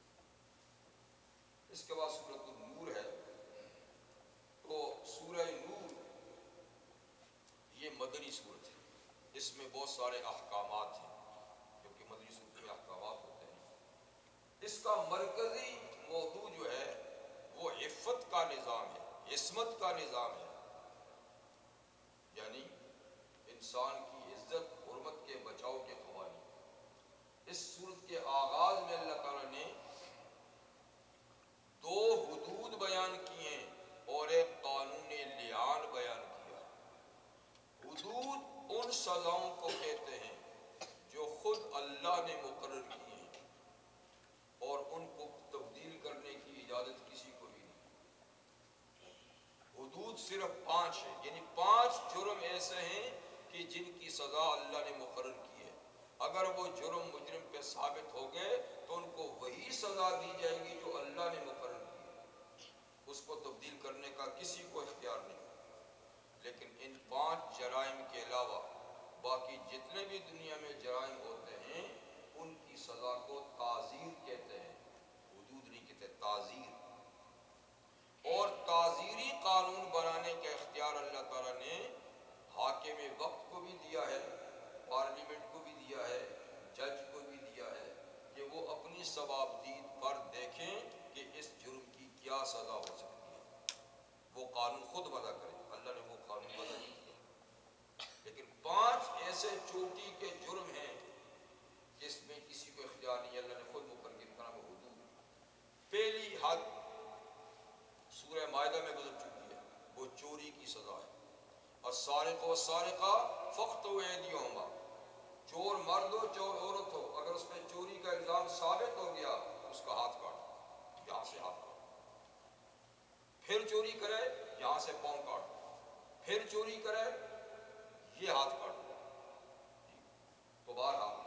اس کے بعد سورۃ النور ہے، تو سورہ نور یہ مدنی مدنی صورت ہے، اس میں بہت سارے احکامات ہیں، کیونکہ مدنی صورت میں احکامات ہوتے ہیں۔ اس کا مرکزی موضوع جو ہے وہ عفت کا نظام ہے، عصمت کا نظام ہے، یعنی انسان کی عزت حرمت کے بچاؤ کے قوانین۔ اس صورت کے آغاز میں اللہ تعالیٰ نے دو حدود بیان کیے ہیں اور ایک قانون لعان بیان کیا۔ حدود ان سزاؤں کو کہتے ہیں جو خود اللہ نے مقرر کی ہیں اور ان کو تبدیل کرنے کی اجازت کسی کو بھی نہیں۔ حدود صرف 5 ہیں، یعنی 5 جرم ایسے ہیں کہ جن کی سزا اللہ نے مقرر کی ہے۔ اگر وہ جرم مجرم پہ ثابت ہو گئے تو ان کو وہی سزا دی جائے گی جو اللہ نے مقرر کی ہے، اس کو تبدیل کرنے کا کسی کو اختیار نہیں۔ لیکن ان 5 جرائم کے علاوہ باقی جتنے بھی دنیا میں جرائم ہوتے ہیں ان کی سزا کو تعزیر کہتے ہیں، حدود نہیں کہتے، تعزیر۔ اور تعزیری قانون بنانے کا اختیار اللہ تعالیٰ نے حاکم وقت کو بھی دیا ہے، پارلیمنٹ کو بھی دیا ہے، جج کو بھی دیا ہے کہ وہ اپنی ثوابدید پر دیکھیں کہ اس جرم کی کیا سزا ہو سکتی ہے، وہ قانون خود وضع کریں۔ اللہ نے وہ قانون وضع نہیں کیا، لیکن 5 ایسے چوٹی کے جرم ہیں جس میں کسی کو اختیار نہیں، اللہ نے خود مقرر کیا، وہ حدود۔ پہلی حد سورہ مائدہ میں گزر چکی ہے، وہ چوری کی سزا ہے۔ السارق والسارقہ فاقطعوا ایدیہما، چور مرد ہو چور عورت ہو، اگر اس پہ چوری کا الزام ثابت ہو گیا اس کا ہاتھ کاٹ، یہاں سے ہاتھ کاٹ۔ پھر چوری کرے یہاں سے پاؤں کاٹ، پھر چوری کرے یہ ہاتھ کاٹ۔ تو بہرحال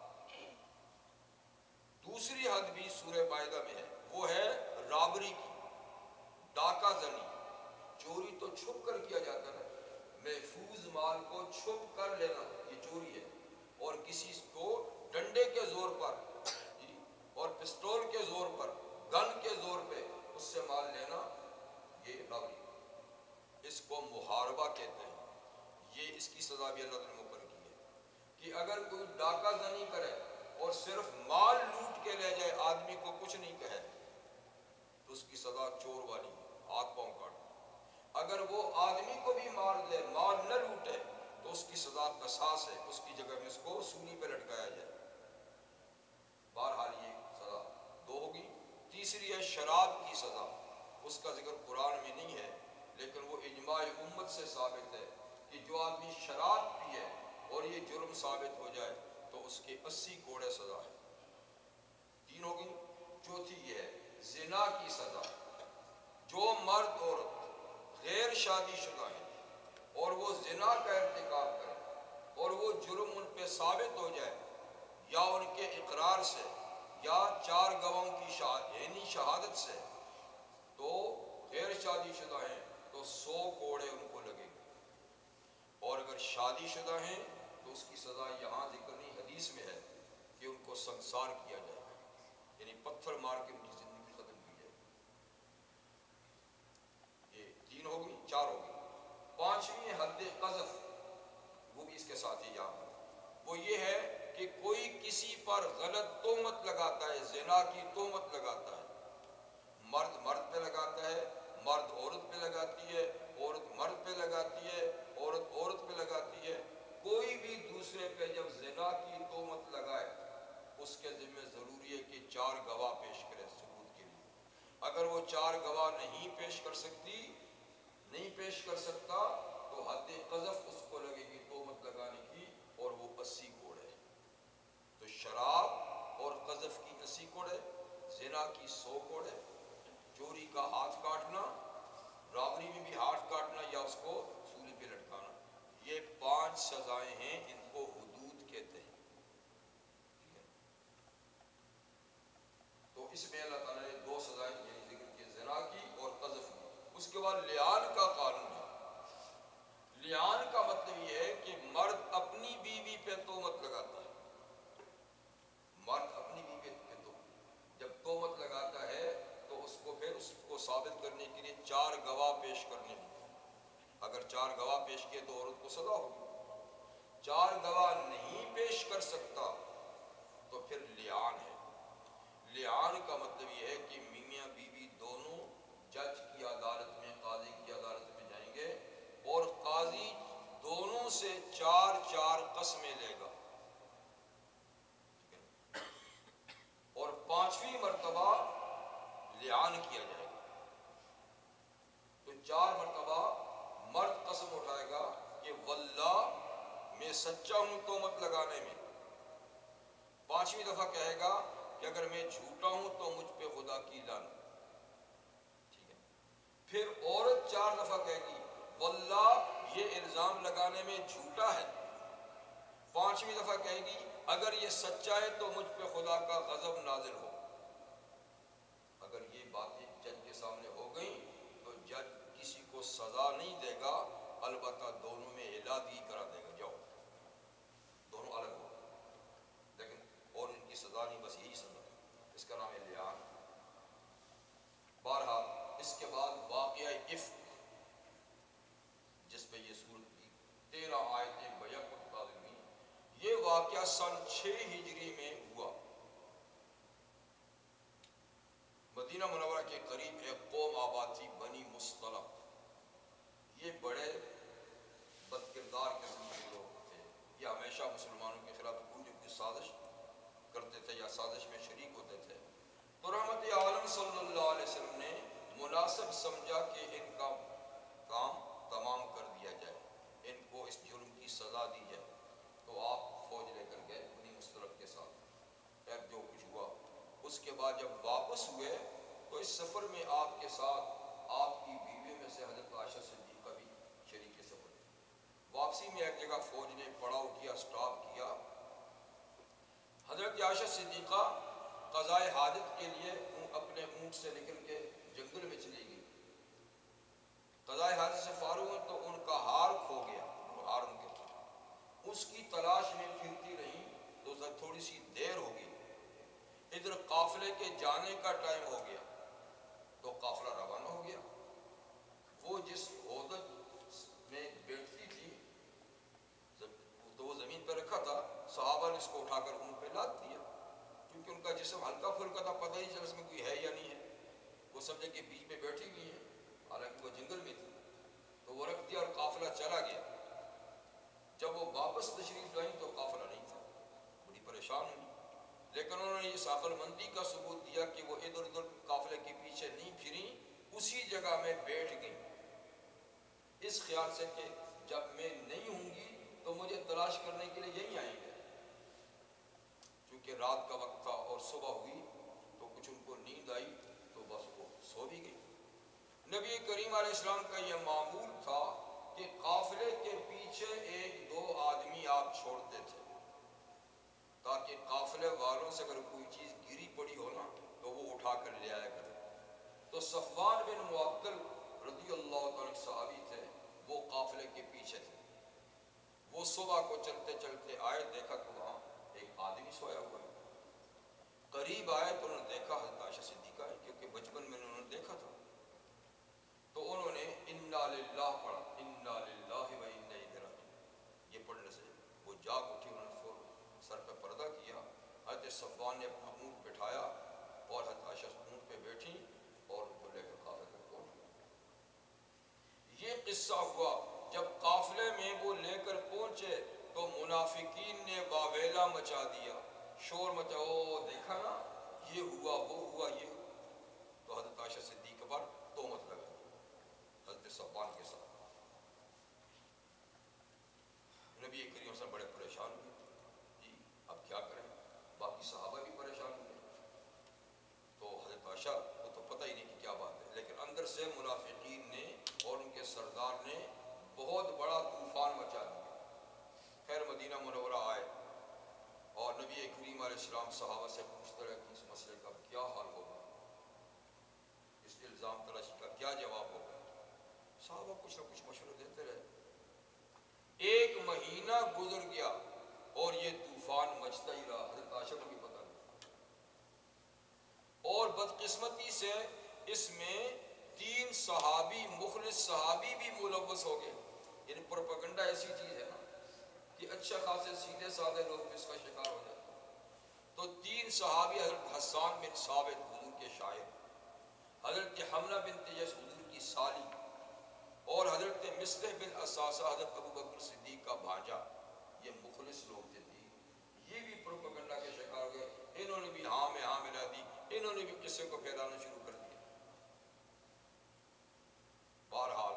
دوسری حد بھی سورہ مائدہ میں ہے، وہ ہے رابری کی، ڈاکہ زنی۔ چوری تو چھپ کر کیا جاتا ہے، محفوظ مال کو چھپ کر لینا یہ چوری ہے، اور کسی کو ڈنڈے کے زور پر اور پسٹول کے زور پر، گن کے زور پہ اس سے مال لینا یہ رابری، اس کو محاربہ کہتے ہیں۔ یہ اس کی سزا بھی اللہ نے مقرر کی ہے کہ اگر کوئی ڈاکہ زنی کرے اور صرف مال لوٹ کے لے جائے، آدمی کو کچھ نہیں کہے، تو اس کی سزا چور والی ہے، ہاتھ پاؤں کاٹ۔ اگر وہ آدمی کو بھی مار دے، مال نہ لوٹے، تو اس کی سزا قصاص ہے، اس کی جگہ میں اس کو سولی پہ لٹکایا جائے۔ بہرحال یہ سزا 2 ہوگی۔ تیسری ہے شراب کی سزا، اس کا ذکر قرآن میں نہیں ہے لیکن وہ اجماع امت سے ثابت ہے کہ جو آدمی شراب پیے اور یہ جرم ثابت ہو جائے تو اس کے 80 کوڑے سزا ہے۔ 3 ہوگی۔ چوتھی یہ ہے زنا کی سزا، جو مرد عورت غیر شادی شدہ ہیں اور وہ زنا کا ارتکاب کریں اور وہ جرم ان پہ ثابت ہو جائے یا ان کے اقرار سے یا 4 گواہوں کی یعنی شہادت سے، تو غیر شادی شدہ ہیں تو 100 کوڑے ان کو لگیں گے، اور اگر شادی شدہ ہیں تو اس کی سزا یہاں ذکر نہیں، حدیث میں ہے کہ ان کو سنسار کیا جائے گا، یعنی پتھر مار کے ان کی زندگی ختم کی جائے گی۔ یہ 3 ہوگی۔ 4 ہوگی۔ 5ویں حد قذف، وہ بھی اس کے ساتھ ہی یہاں ہے، وہ یہ ہے کہ کوئی کسی پر غلط تہمت لگاتا ہے، زنا کی تہمت لگاتا ہے، مرد مرد پہ لگاتا ہے، مرد عورت پہ لگاتی ہے، عورت مرد پہ لگاتی ہے، عورت عورت پہ لگاتی ہے، کوئی بھی دوسرے پہ جب زنا کی تہمت لگائے اس کے ذمہ ضروری ہے کہ 4 گواہ پیش کرے ثبوت کے لیے۔ اگر وہ 4 گواہ نہیں پیش کر سکتا تو حد قذف اس کو لگے گی تہمت لگانے کی، اور وہ 80 کوڑے۔ تو شراب اور قذف کی 80 کوڑے، زنا کی 100 کوڑے، چوری کا ہاتھ کاٹنا، رابری میں بھی ہاتھ کاٹنا یا اس کو سولی پہ لٹکانا، یہ 5 سزائیں ہیں، ان کو حدود کہتے ہیں۔ ٹھیک ہے، تو اس میں اللہ تعالیٰ نے 2 سزائیں یعنی ذکر کی، زنا کی اور قذف کی۔ اس کے بعد لعان کا قانون ہے۔ لعان کا مطلب یہ ہے کہ مرد اپنی بیوی پہ تہمت لگاتا ہے، مرد اپنی بیوی پہ جب تہمت لگاتا ہے تو اس کو پھر اس کو ثابت کرنے کے لیے 4 گواہ پیش کرنے ہیں۔ اگر 4 گواہ پیش کیے تو عورت کو سزا ہوگی، 4 گواہ نہیں پیش کر سکتا تو پھر لعان ہے۔ لعان کا مطلب یہ ہے کہ میاں بیوی دونوں جج کی عدالت میں، قاضی کی عدالت میں جائیں گے اور قاضی دونوں سے 4 قسمیں لے گا، اور 5ویں مرتبہ لعان کیا جائے گا۔ تو 4 مرتبہ مرد قسم اٹھائے گا کہ واللہ میں سچا ہوں تہمت لگانے میں، 5ویں دفعہ کہے گا کہ اگر میں جھوٹا ہوں تو مجھ پہ خدا کی لعنت۔ ٹھیک ہے، پھر عورت 4 دفعہ کہے گی واللہ یہ الزام لگانے میں جھوٹا ہے، 5ویں دفعہ کہے گی اگر یہ سچا ہے تو مجھ پہ خدا کا غضب نازل ہو۔ اگر یہ باتیں جج کے سامنے ہو گئیں تو جج کسی کو سزا نہیں دے گا، البتہ دونوں میں علیحدگی کرا دے گا، جاؤ دونوں الگ ہو، لیکن اور ان کی سزا نہیں، بس یہی سزا، اس کا نام ہے لعان۔ بہرحال اس کے بعد واقعہ افک، جس پہ یہ سورت کی 13 آیتیں بیک وقت نازل ہوئی، یہ واقعہ سن 6 ہجری میں ہوا۔ مدینہ منورہ کے قریب ایک قوم آباد تھی، بنی مصطلق۔ یہ بڑے بد کردار قسم کے لوگ تھے، یہ ہمیشہ مسلمانوں کے خلاف کوئی نہ کوئی سازش کرتے تھے یا سازش میں شریک ہوتے تھے۔ تو رحمت عالم صلی اللہ علیہ وسلم نے مناسب سمجھا کہ ان کا کام تمام کر دیا جائے، ان کو اس جرم کی سزا دی جائے۔ تو آپ فوج لے کر گئے بنی مصطلق کے ساتھ، خیر جو کچھ ہوا۔ اس کے بعد جب واپس ہوئے تو اس سفر میں آپ کے ساتھ آپ کی بیوی میں سے حضرت عائشہ صدیقہ بھی شریک سفر تھی۔ واپسی میں ایک جگہ فوج نے پڑاؤ کیا، سٹاپ کیا۔ حضرت عائشہ صدیقہ قضائے حاجت کے لیے اپنے اونٹ سے نکل کے جنگل میں چلی گئی۔ قضائے حاجت سے فارغ ہوئے تو ان کا ہار کھو گیا، ہار ان کے تھے، اس کی تلاش میں پھرتی رہی تو تھوڑی سی دیر ہو گئی۔ ادھر قافلے کے جانے کا ٹائم ہو گیا تو قافلہ روانہ ہو گیا۔ وہ جس ہودج میں بیٹھتی تھی تو وہ زمین پہ رکھا تھا، صحابہ نے اس کو اٹھا کر اونٹ پہ لاد دیا، کیونکہ ان کا جسم ہلکا پھلکا تھا، پتہ نہیں چلا اس میں کوئی ہے یا نہیں ہے۔ وہ سمجھے کہ بیچ میں بیٹھی ہوئی ہیں، حالانکہ وہ جنگل میں تھی، تو وہ رکھ دیا اور قافلہ چلا گیا۔ جب وہ واپس تشریف لائیں تو قافلہ نہیں تھا، بڑی پریشان ہوئی، لیکن انہوں نے اس عقل مندی کا ثبوت دیا کہ وہ ادھر ادھر قافلے کے پیچھے نہیں پھریں، اسی جگہ میں بیٹھ گئیں، اس خیال سے کہ جب میں نہیں ہوں گی تو مجھے تلاش کرنے کے لیے یہی آئیں گے۔ چونکہ رات کا وقت تھا اور صبح ہوئی تو کچھ ان کو نیند آئی تو بس وہ سو بھی گئی۔ نبی کریم علیہ السلام کا یہ معمول تھا کہ قافلے کے پیچھے 1-2 آدمی آپ چھوڑتے تھے تاکہ قافلے والوں سے اگر کوئی چیز گری پڑی ہو نا تو وہ اٹھا کر لے آیا کرے۔ تو صفوان بن معطل رضی اللہ تعالیٰ صحابی تھے، وہ قافلے کے پیچھے تھے۔ وہ صبح کو چلتے چلتے آئے، دیکھا کہ وہاں ایک آدمی سویا ہوا ہے۔ قریب آئے تو انہوں نے دیکھا حضرت عائشہ صدیقہ ہے، کیونکہ بچپن میں انہوں نے دیکھا تھا۔ تو انہوں نے انا للہ پڑھا، انا للہ و انا الیہ راجعون، یہ پڑھنے سے وہ جاگ اٹھی، انہوں نے فوراً سر پہ پردہ کیا۔ حضرت صفوان نے اپنا اونٹ بٹھایا اور حضرت عائشہ اونٹ پہ بیٹھی اور ان کو لے کر قافلے میں پہنچ گئی۔ یہ قصہ ہوا جب قافلے میں وہ لے کر پہنچے تو منافقین نے واویلا مچا دیا، شور مچا، او دیکھا نا یہ ہوا وہ ہوا یہ ہوا۔ تو حضرت عائشہ صدیقہ پر تہمت لگا حضرت صفوان کے ساتھ۔ نبی کریم صلی اللہ علیہ وسلم بڑے پریشان ہوئے، جی اب کیا کریں؟ باقی صحابہ بھی پریشان ہوئے۔ تو حضرت عائشہ کو تو پتہ ہی نہیں کہ کیا بات ہے، لیکن اندر سے منافقین نے اور ان کے سردار نے بہت بڑا طوفان مچا دیا۔ خیر مدینہ منورہ آئے اور نبی کریم علیہ السلام صحابہ سے پوچھتے رہے کہ اس مسئلے کا کیا حل ہوگا، اس الزام تلاشی کا کیا جواب ہوگا۔ صحابہ کچھ نہ کچھ مشورے دیتے رہے۔ 1 مہینہ گزر گیا اور یہ طوفان مچتا ہی رہا، حضرت عائشہ کو بھی پتہ نہیں۔ اور بدقسمتی سے اس میں 3 صحابی، مخلص صحابی بھی ملوث ہو گئے۔ یعنی پروپیگنڈا ایسی چیز ہے نا کہ اچھی اچھے خاصے سیدھے سادے لوگ بھی اس کا شکار ہو جاتے ہیں۔ تو 3 صحابی حضرت حسان بن ثابت حضور کے شاعر، حضرت حملہ بنت جیش حضور کی سالی، اور حضرت مصلح بن اساسہ حضرت ابوبکر صدیق کا بھانجا، یہ مخلص لوگ تھے۔ یہ بھی پروپیگنڈا کے شکار ہو گئے، انہوں نے بھی ہاں میں ہاں ملا دی، انہوں نے بھی قصے کو پھیلانا شروع کر دیا۔ بہرحال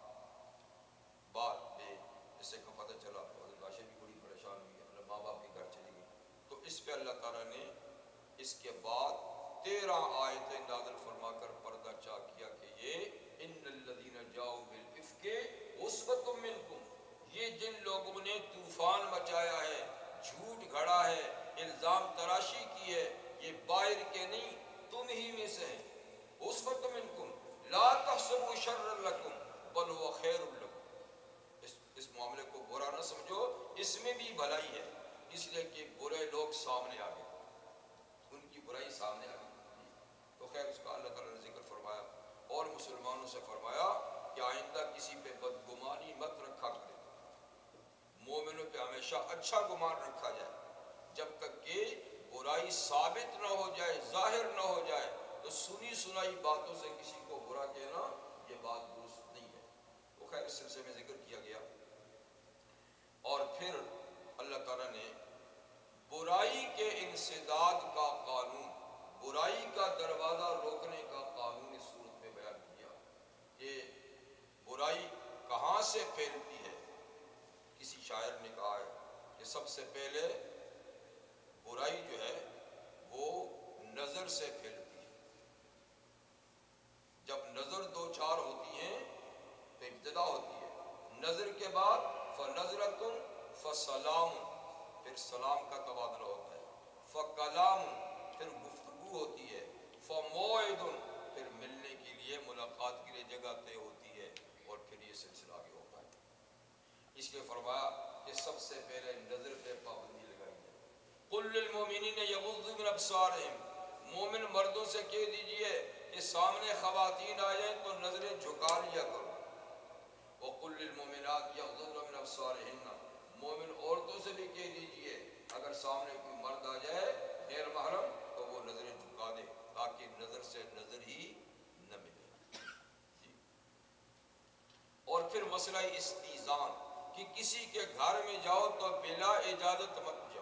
بات میں اس سے کا پتہ چلا تو حضرت عائشہ بھی بڑی پریشان ہوئی، اپنے ماں باپ کے گھر چلی گئی۔ تو اس پہ اللہ تعالیٰ نے اس کے بعد 13 آیتیں نازل فرما کر پردہ چاک کیا کہ یہ ان الذین جاؤ بالافک عصبۃ منکم، یہ جن لوگوں نے طوفان مچایا ہے، جھوٹ گھڑا ہے، الزام تراشی کی ہے، یہ باہر کے نہیں تم ہی میں سے ہیں۔ عصبۃ منکم لا تحسبوا شرا لکم بل هو خیر لکم، اس معاملے کو برا نہ سمجھو، اس میں بھی بھلائی ہے، اس لیے کہ برے لوگ سامنے آ گئے، ان کی برائی سامنے آ گئی۔ تو خیر اس کا اللہ تعالیٰ نے ذکر فرمایا اور مسلمانوں سے فرمایا کہ آئندہ کسی پہ بدگمانی مت رکھا کرے، مومنوں پہ ہمیشہ اچھا گمان رکھا جائے، جب تک کہ برائی ثابت نہ ہو جائے، ظاہر نہ ہو جائے، تو سنی سنائی باتوں سے کسی کو برا کہنا یہ بات درست نہیں ہے۔ تو خیر اس سلسلے میں ذکر کیا گیا، اور پھر اللہ تعالیٰ نے برائی کے انسداد کا قانون، برائی کا دروازہ روکنے کا قانون اس صورت میں بیان کیا کہ برائی کہاں سے پھیلتی ہے۔ کسی شاعر نے کہا ہے کہ سب سے پہلے برائی جو ہے وہ نظر سے پھیلتی ہے۔ جب نظر دو چار ہوتی ہیں تو ابتدا ہوتی ہے، نظر کے بعد فنظرۃ فسلام، پھر سلام کا تبادلہ ہوتا ہے، فکلام، پھر گفتگو ہوتی ہے، فموعد، پھر ملنے کے لیے ملاقات کے لیے جگہ طے ہوتی ہے، اور پھر یہ سلسلہ آگے ہوتا ہے۔ اس لیے فرمایا کہ سب سے پہلے نظر پہ پابندی لگائی جائے۔ قل للمؤمنین یغضوا من ابصارہم، مومن مردوں سے کہہ دیجئے کہ سامنے خواتین آ جائیں تو نظریں جھکا لیا کرو۔ وقل للمؤمنات یغضضن من ابصارہن، مومن عورتوں سے بھی کہہ دیجئے اگر سامنے کوئی مرد آ جائے غیر محرم تو وہ نظریں جھکا دے، تاکہ نظر سے نظر ہی نہ ملے۔ اور پھر مسئلہ استیزان کہ کسی کے گھر میں جاؤ تو بلا اجازت مت جاؤ،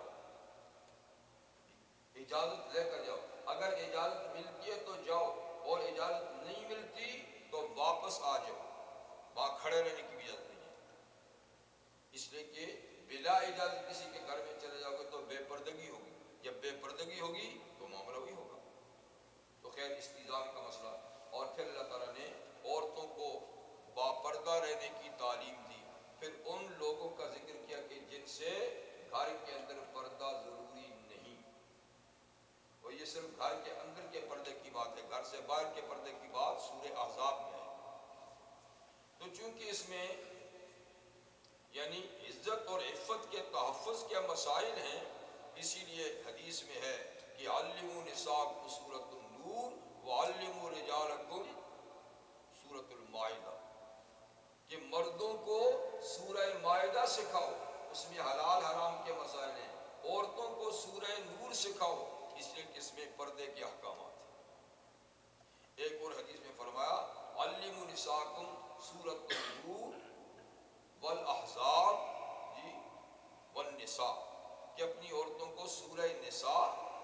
اجازت لے کر جاؤ، اگر اجازت ملتی ہے تو جاؤ، اور اجازت نہیں ملتی تو واپس آ جاؤ، وہاں کھڑے رہنے کی بھی اجازت نہیں ہے۔ اس لیے کہ بلا اجازت کسی کے گھر میں چلے جاؤ گے تو بے پردگی ہوگی، جب بے پردگی ہوگی تو معاملہ وہی ہوگا۔ تو خیر استیزان کا مسئلہ، اور پھر اللہ تعالیٰ نے عورتوں کو باپردہ رہنے کی تعلیم دی، پھر ان لوگوں کا ذکر کیا کہ جن سے گھر کے اندر پردہ ضروری نہیں، اور یہ صرف گھر کے اندر کے پردے کی بات ہے، گھر سے باہر کے پردے کی بات سورہ احزاب میں ہے۔ تو چونکہ اس میں یعنی عزت اور عفت کے تحفظ کے مسائل ہیں، اسی لیے حدیث میں ہے کہ علموا نساءکم سورۃ النور وعلموا رجالکم سورۃ المائدہ، کہ مردوں کو سورہ مائدہ سکھاؤ، اس میں حلال حرام کے مسائل ہیں، عورتوں کو سورہ نور سکھاؤ، اس لیے کہ اس میں پردے کے احکامات ہیں۔ ایک اور حدیث میں فرمایا علموا نساءکم سورۃ النور والاحزاب جی والنساء، کہ اپنی عورتوں کو سورہ نساء،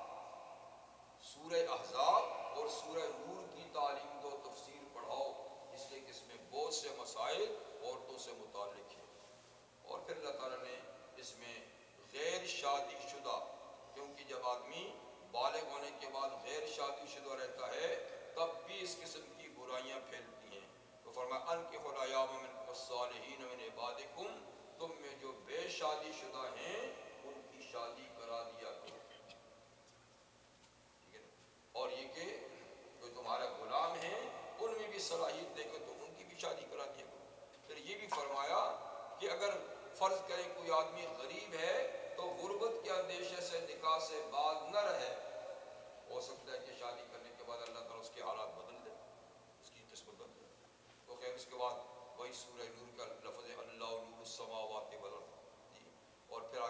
سورہ احزاب اور سورہ نور کی تعلیم دو، تفسیر پڑھاؤ، اس لیے کہ اس میں بہت سے مسائل عورتوں سے متعلق ہیں۔ اور پھر اللہ تعالیٰ نے اس میں غیر شادی شدہ، کیونکہ جب آدمی بالغ ہونے کے بعد غیر شادی شدہ رہتا ہے تب بھی اس قسم کی برائیاں پھیلتی ہیں، تو فرمایا انکحوا الایام منکم الصالحین من عبادکم، تم میں جو بے شادی شدہ ہیں ان کی شادی کرا دیا کرو، ٹھیک ہے نا؟ اور یہ کہ جو تمہارے غلام ہیں ان میں بھی صلاحیت دے کر تم ان کی بھی شادی کرا دیا کرو۔ پھر یہ بھی فرمایا کہ اگر فرض کریں کوئی آدمی غریب ہے تو غربت کے اندیشے سے نکاح سے باز نہ رہے، ہو سکتا ہے کہ شادی کرنے کے بعد اللہ تعالیٰ اس کے حالات بدل دے، اس کی قسمت بدل دے۔ تو خیر اس کے بعد وہی سورہ نور کا لفظ ہے اللہ نور السماوات والارض جی، اور پھر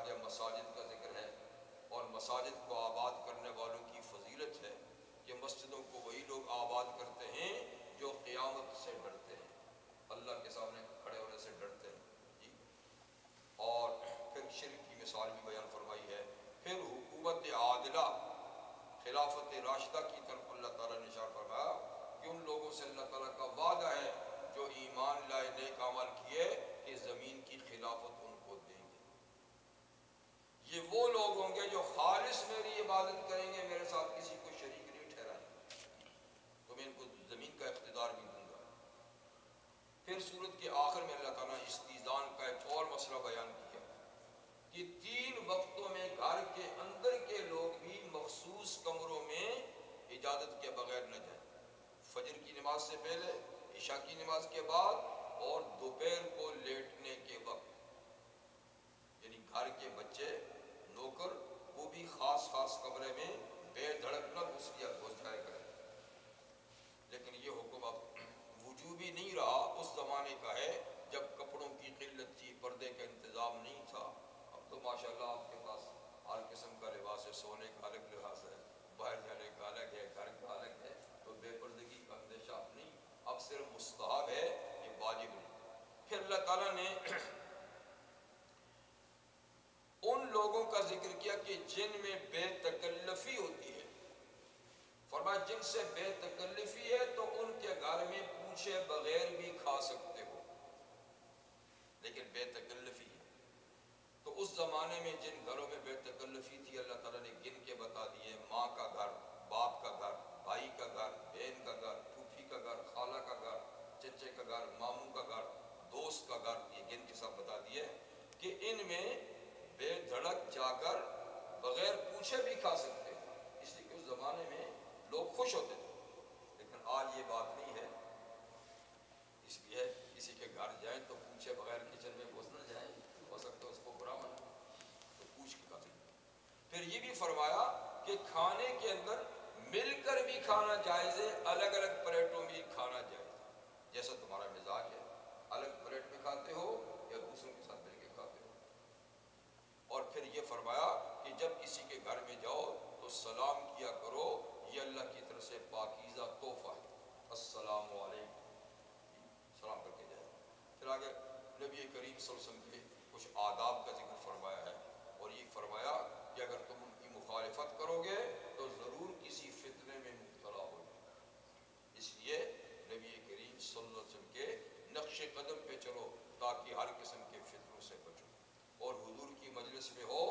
مساجد کو آباد کرنے والوں کی فضیلت ہے کہ مسجدوں کو وہی لوگ آباد کرتے ہیں جو قیامت سے ڈرتے ہیں، اللہ کے سامنے کھڑے ہونے سے ڈرتے ہیں جی۔ اور پھر شرک کی مثال بھی بیان فرمائی ہے۔ پھر حکومت عادلہ، خلافت راشدہ کی طرف اللہ تعالیٰ نے اشارہ فرمایا کہ ان لوگوں سے اللہ تعالیٰ کا وعدہ ہے جو ایمان لائے، نیک عمل کیے، کہ زمین کی خلافت ان کو دیں گے۔ یہ وہ لوگ ہوں گے جو خالص میری عبادت کریں گے، میرے ساتھ کسی کو شریک نہیں ٹھہرائیں گے، تو میں ان کو زمین کا اقتدار بھی دوں گا۔ پھر سورت کے آخر میں اللہ تعالیٰ نے استیزان کا ایک اور مسئلہ بیان کیا کہ 3 وقتوں میں گھر کے اندر کے لوگ بھی مخصوص کمروں میں اجازت کے بغیر نہ جائیں، فجر کی نماز سے پہلے، عشاء کی نماز کے بعد، اور دوپہر کو لیٹنے کے وقت۔ یعنی گھر کے بچے، نوکر، وہ بھی خاص کمرے میں بے دھڑک نہ گھس جائے کریں۔ لیکن یہ حکم اب وجوبی نہیں رہا، اس زمانے کا ہے جب کپڑوں کی قلت تھی، پردے کا انتظام نہیں تھا۔ اب تو ماشاءاللہ آپ کے پاس ہر قسم کا لباس ہے، سونے کا الگ لباس ہے، باہر جانے کا الگ ہے، گھر کا الگ ہے، تو بے پردگی کا اندیشہ نہیں، اب صرف مستحب ہے، یہ واجب نہیں۔ پھر اللہ تعالیٰ نے ان لوگوں کا ذکر کیا کہ جن میں بے تکلفی ہوتی ہے، فرمایا جن سے بے تکلفی ہے تو ان کے گھر میں پوچھے بغیر بھی کھا سکتے ہو، لیکن بے تکلفی ہے۔ تو اس زمانے میں جن گھروں میں بے تکلفی تھی اللہ تعالیٰ نے گن کے بتا دیے، ماں کا گھر، باپ کا گھر، بھائی کا گھر، بہن کا گھر، پھوپھی کا گھر، خالہ کا گھر، چچے کا گھر، ماموں کا گھر، دوست کا گھر، یہ گن کے سب بتا دیے کہ ان میں بے دھڑک جا کر بغیر پوچھے بھی کھا سکتے ہیں، اس لیے کہ اس زمانے میں لوگ خوش ہوتے تھے۔ لیکن آج یہ بات نہیں ہے، اس لیے کسی کے گھر جائیں تو پوچھے بغیر کچن میں گھس نہ جائیں، ہو سکتا ہے اس کو برا مانا، تو پوچھ کے کھا سکتے۔ پھر یہ بھی فرمایا کہ کھانے کے اندر مل کر بھی کھانا جائز ہے، الگ الگ پلیٹوں میں کھانا جائز ہے، جیسا تمہارا مزاج ہے، الگ پلیٹ میں کھاتے ہو یا دوسروں کے ساتھ مل کے کھاتے ہو۔ اور پھر یہ فرمایا کہ جب کسی کے گھر میں جاؤ تو سلام کیا کرو، یہ اللہ کی طرف سے پاکیزہ تحفہ ہے، السلام علیکم، سلام کر کے جائے۔ پھر آگے نبی کریم صلی اللہ علیہ وسلم کے کچھ آداب کا ذکر فرمایا ہے، اور یہ فرمایا کہ اگر تم ان کی مخالفت کرو گے تو ضرور کسی فتنے میں مبتلا ہو گے۔ اس لیے نبی کریم صلی اللہ علیہ وسلم کے نقش قدم پہ چلو تاکہ ہر قسم کے فتنوں سے بچو، اور حضور کی مجلس میں ہو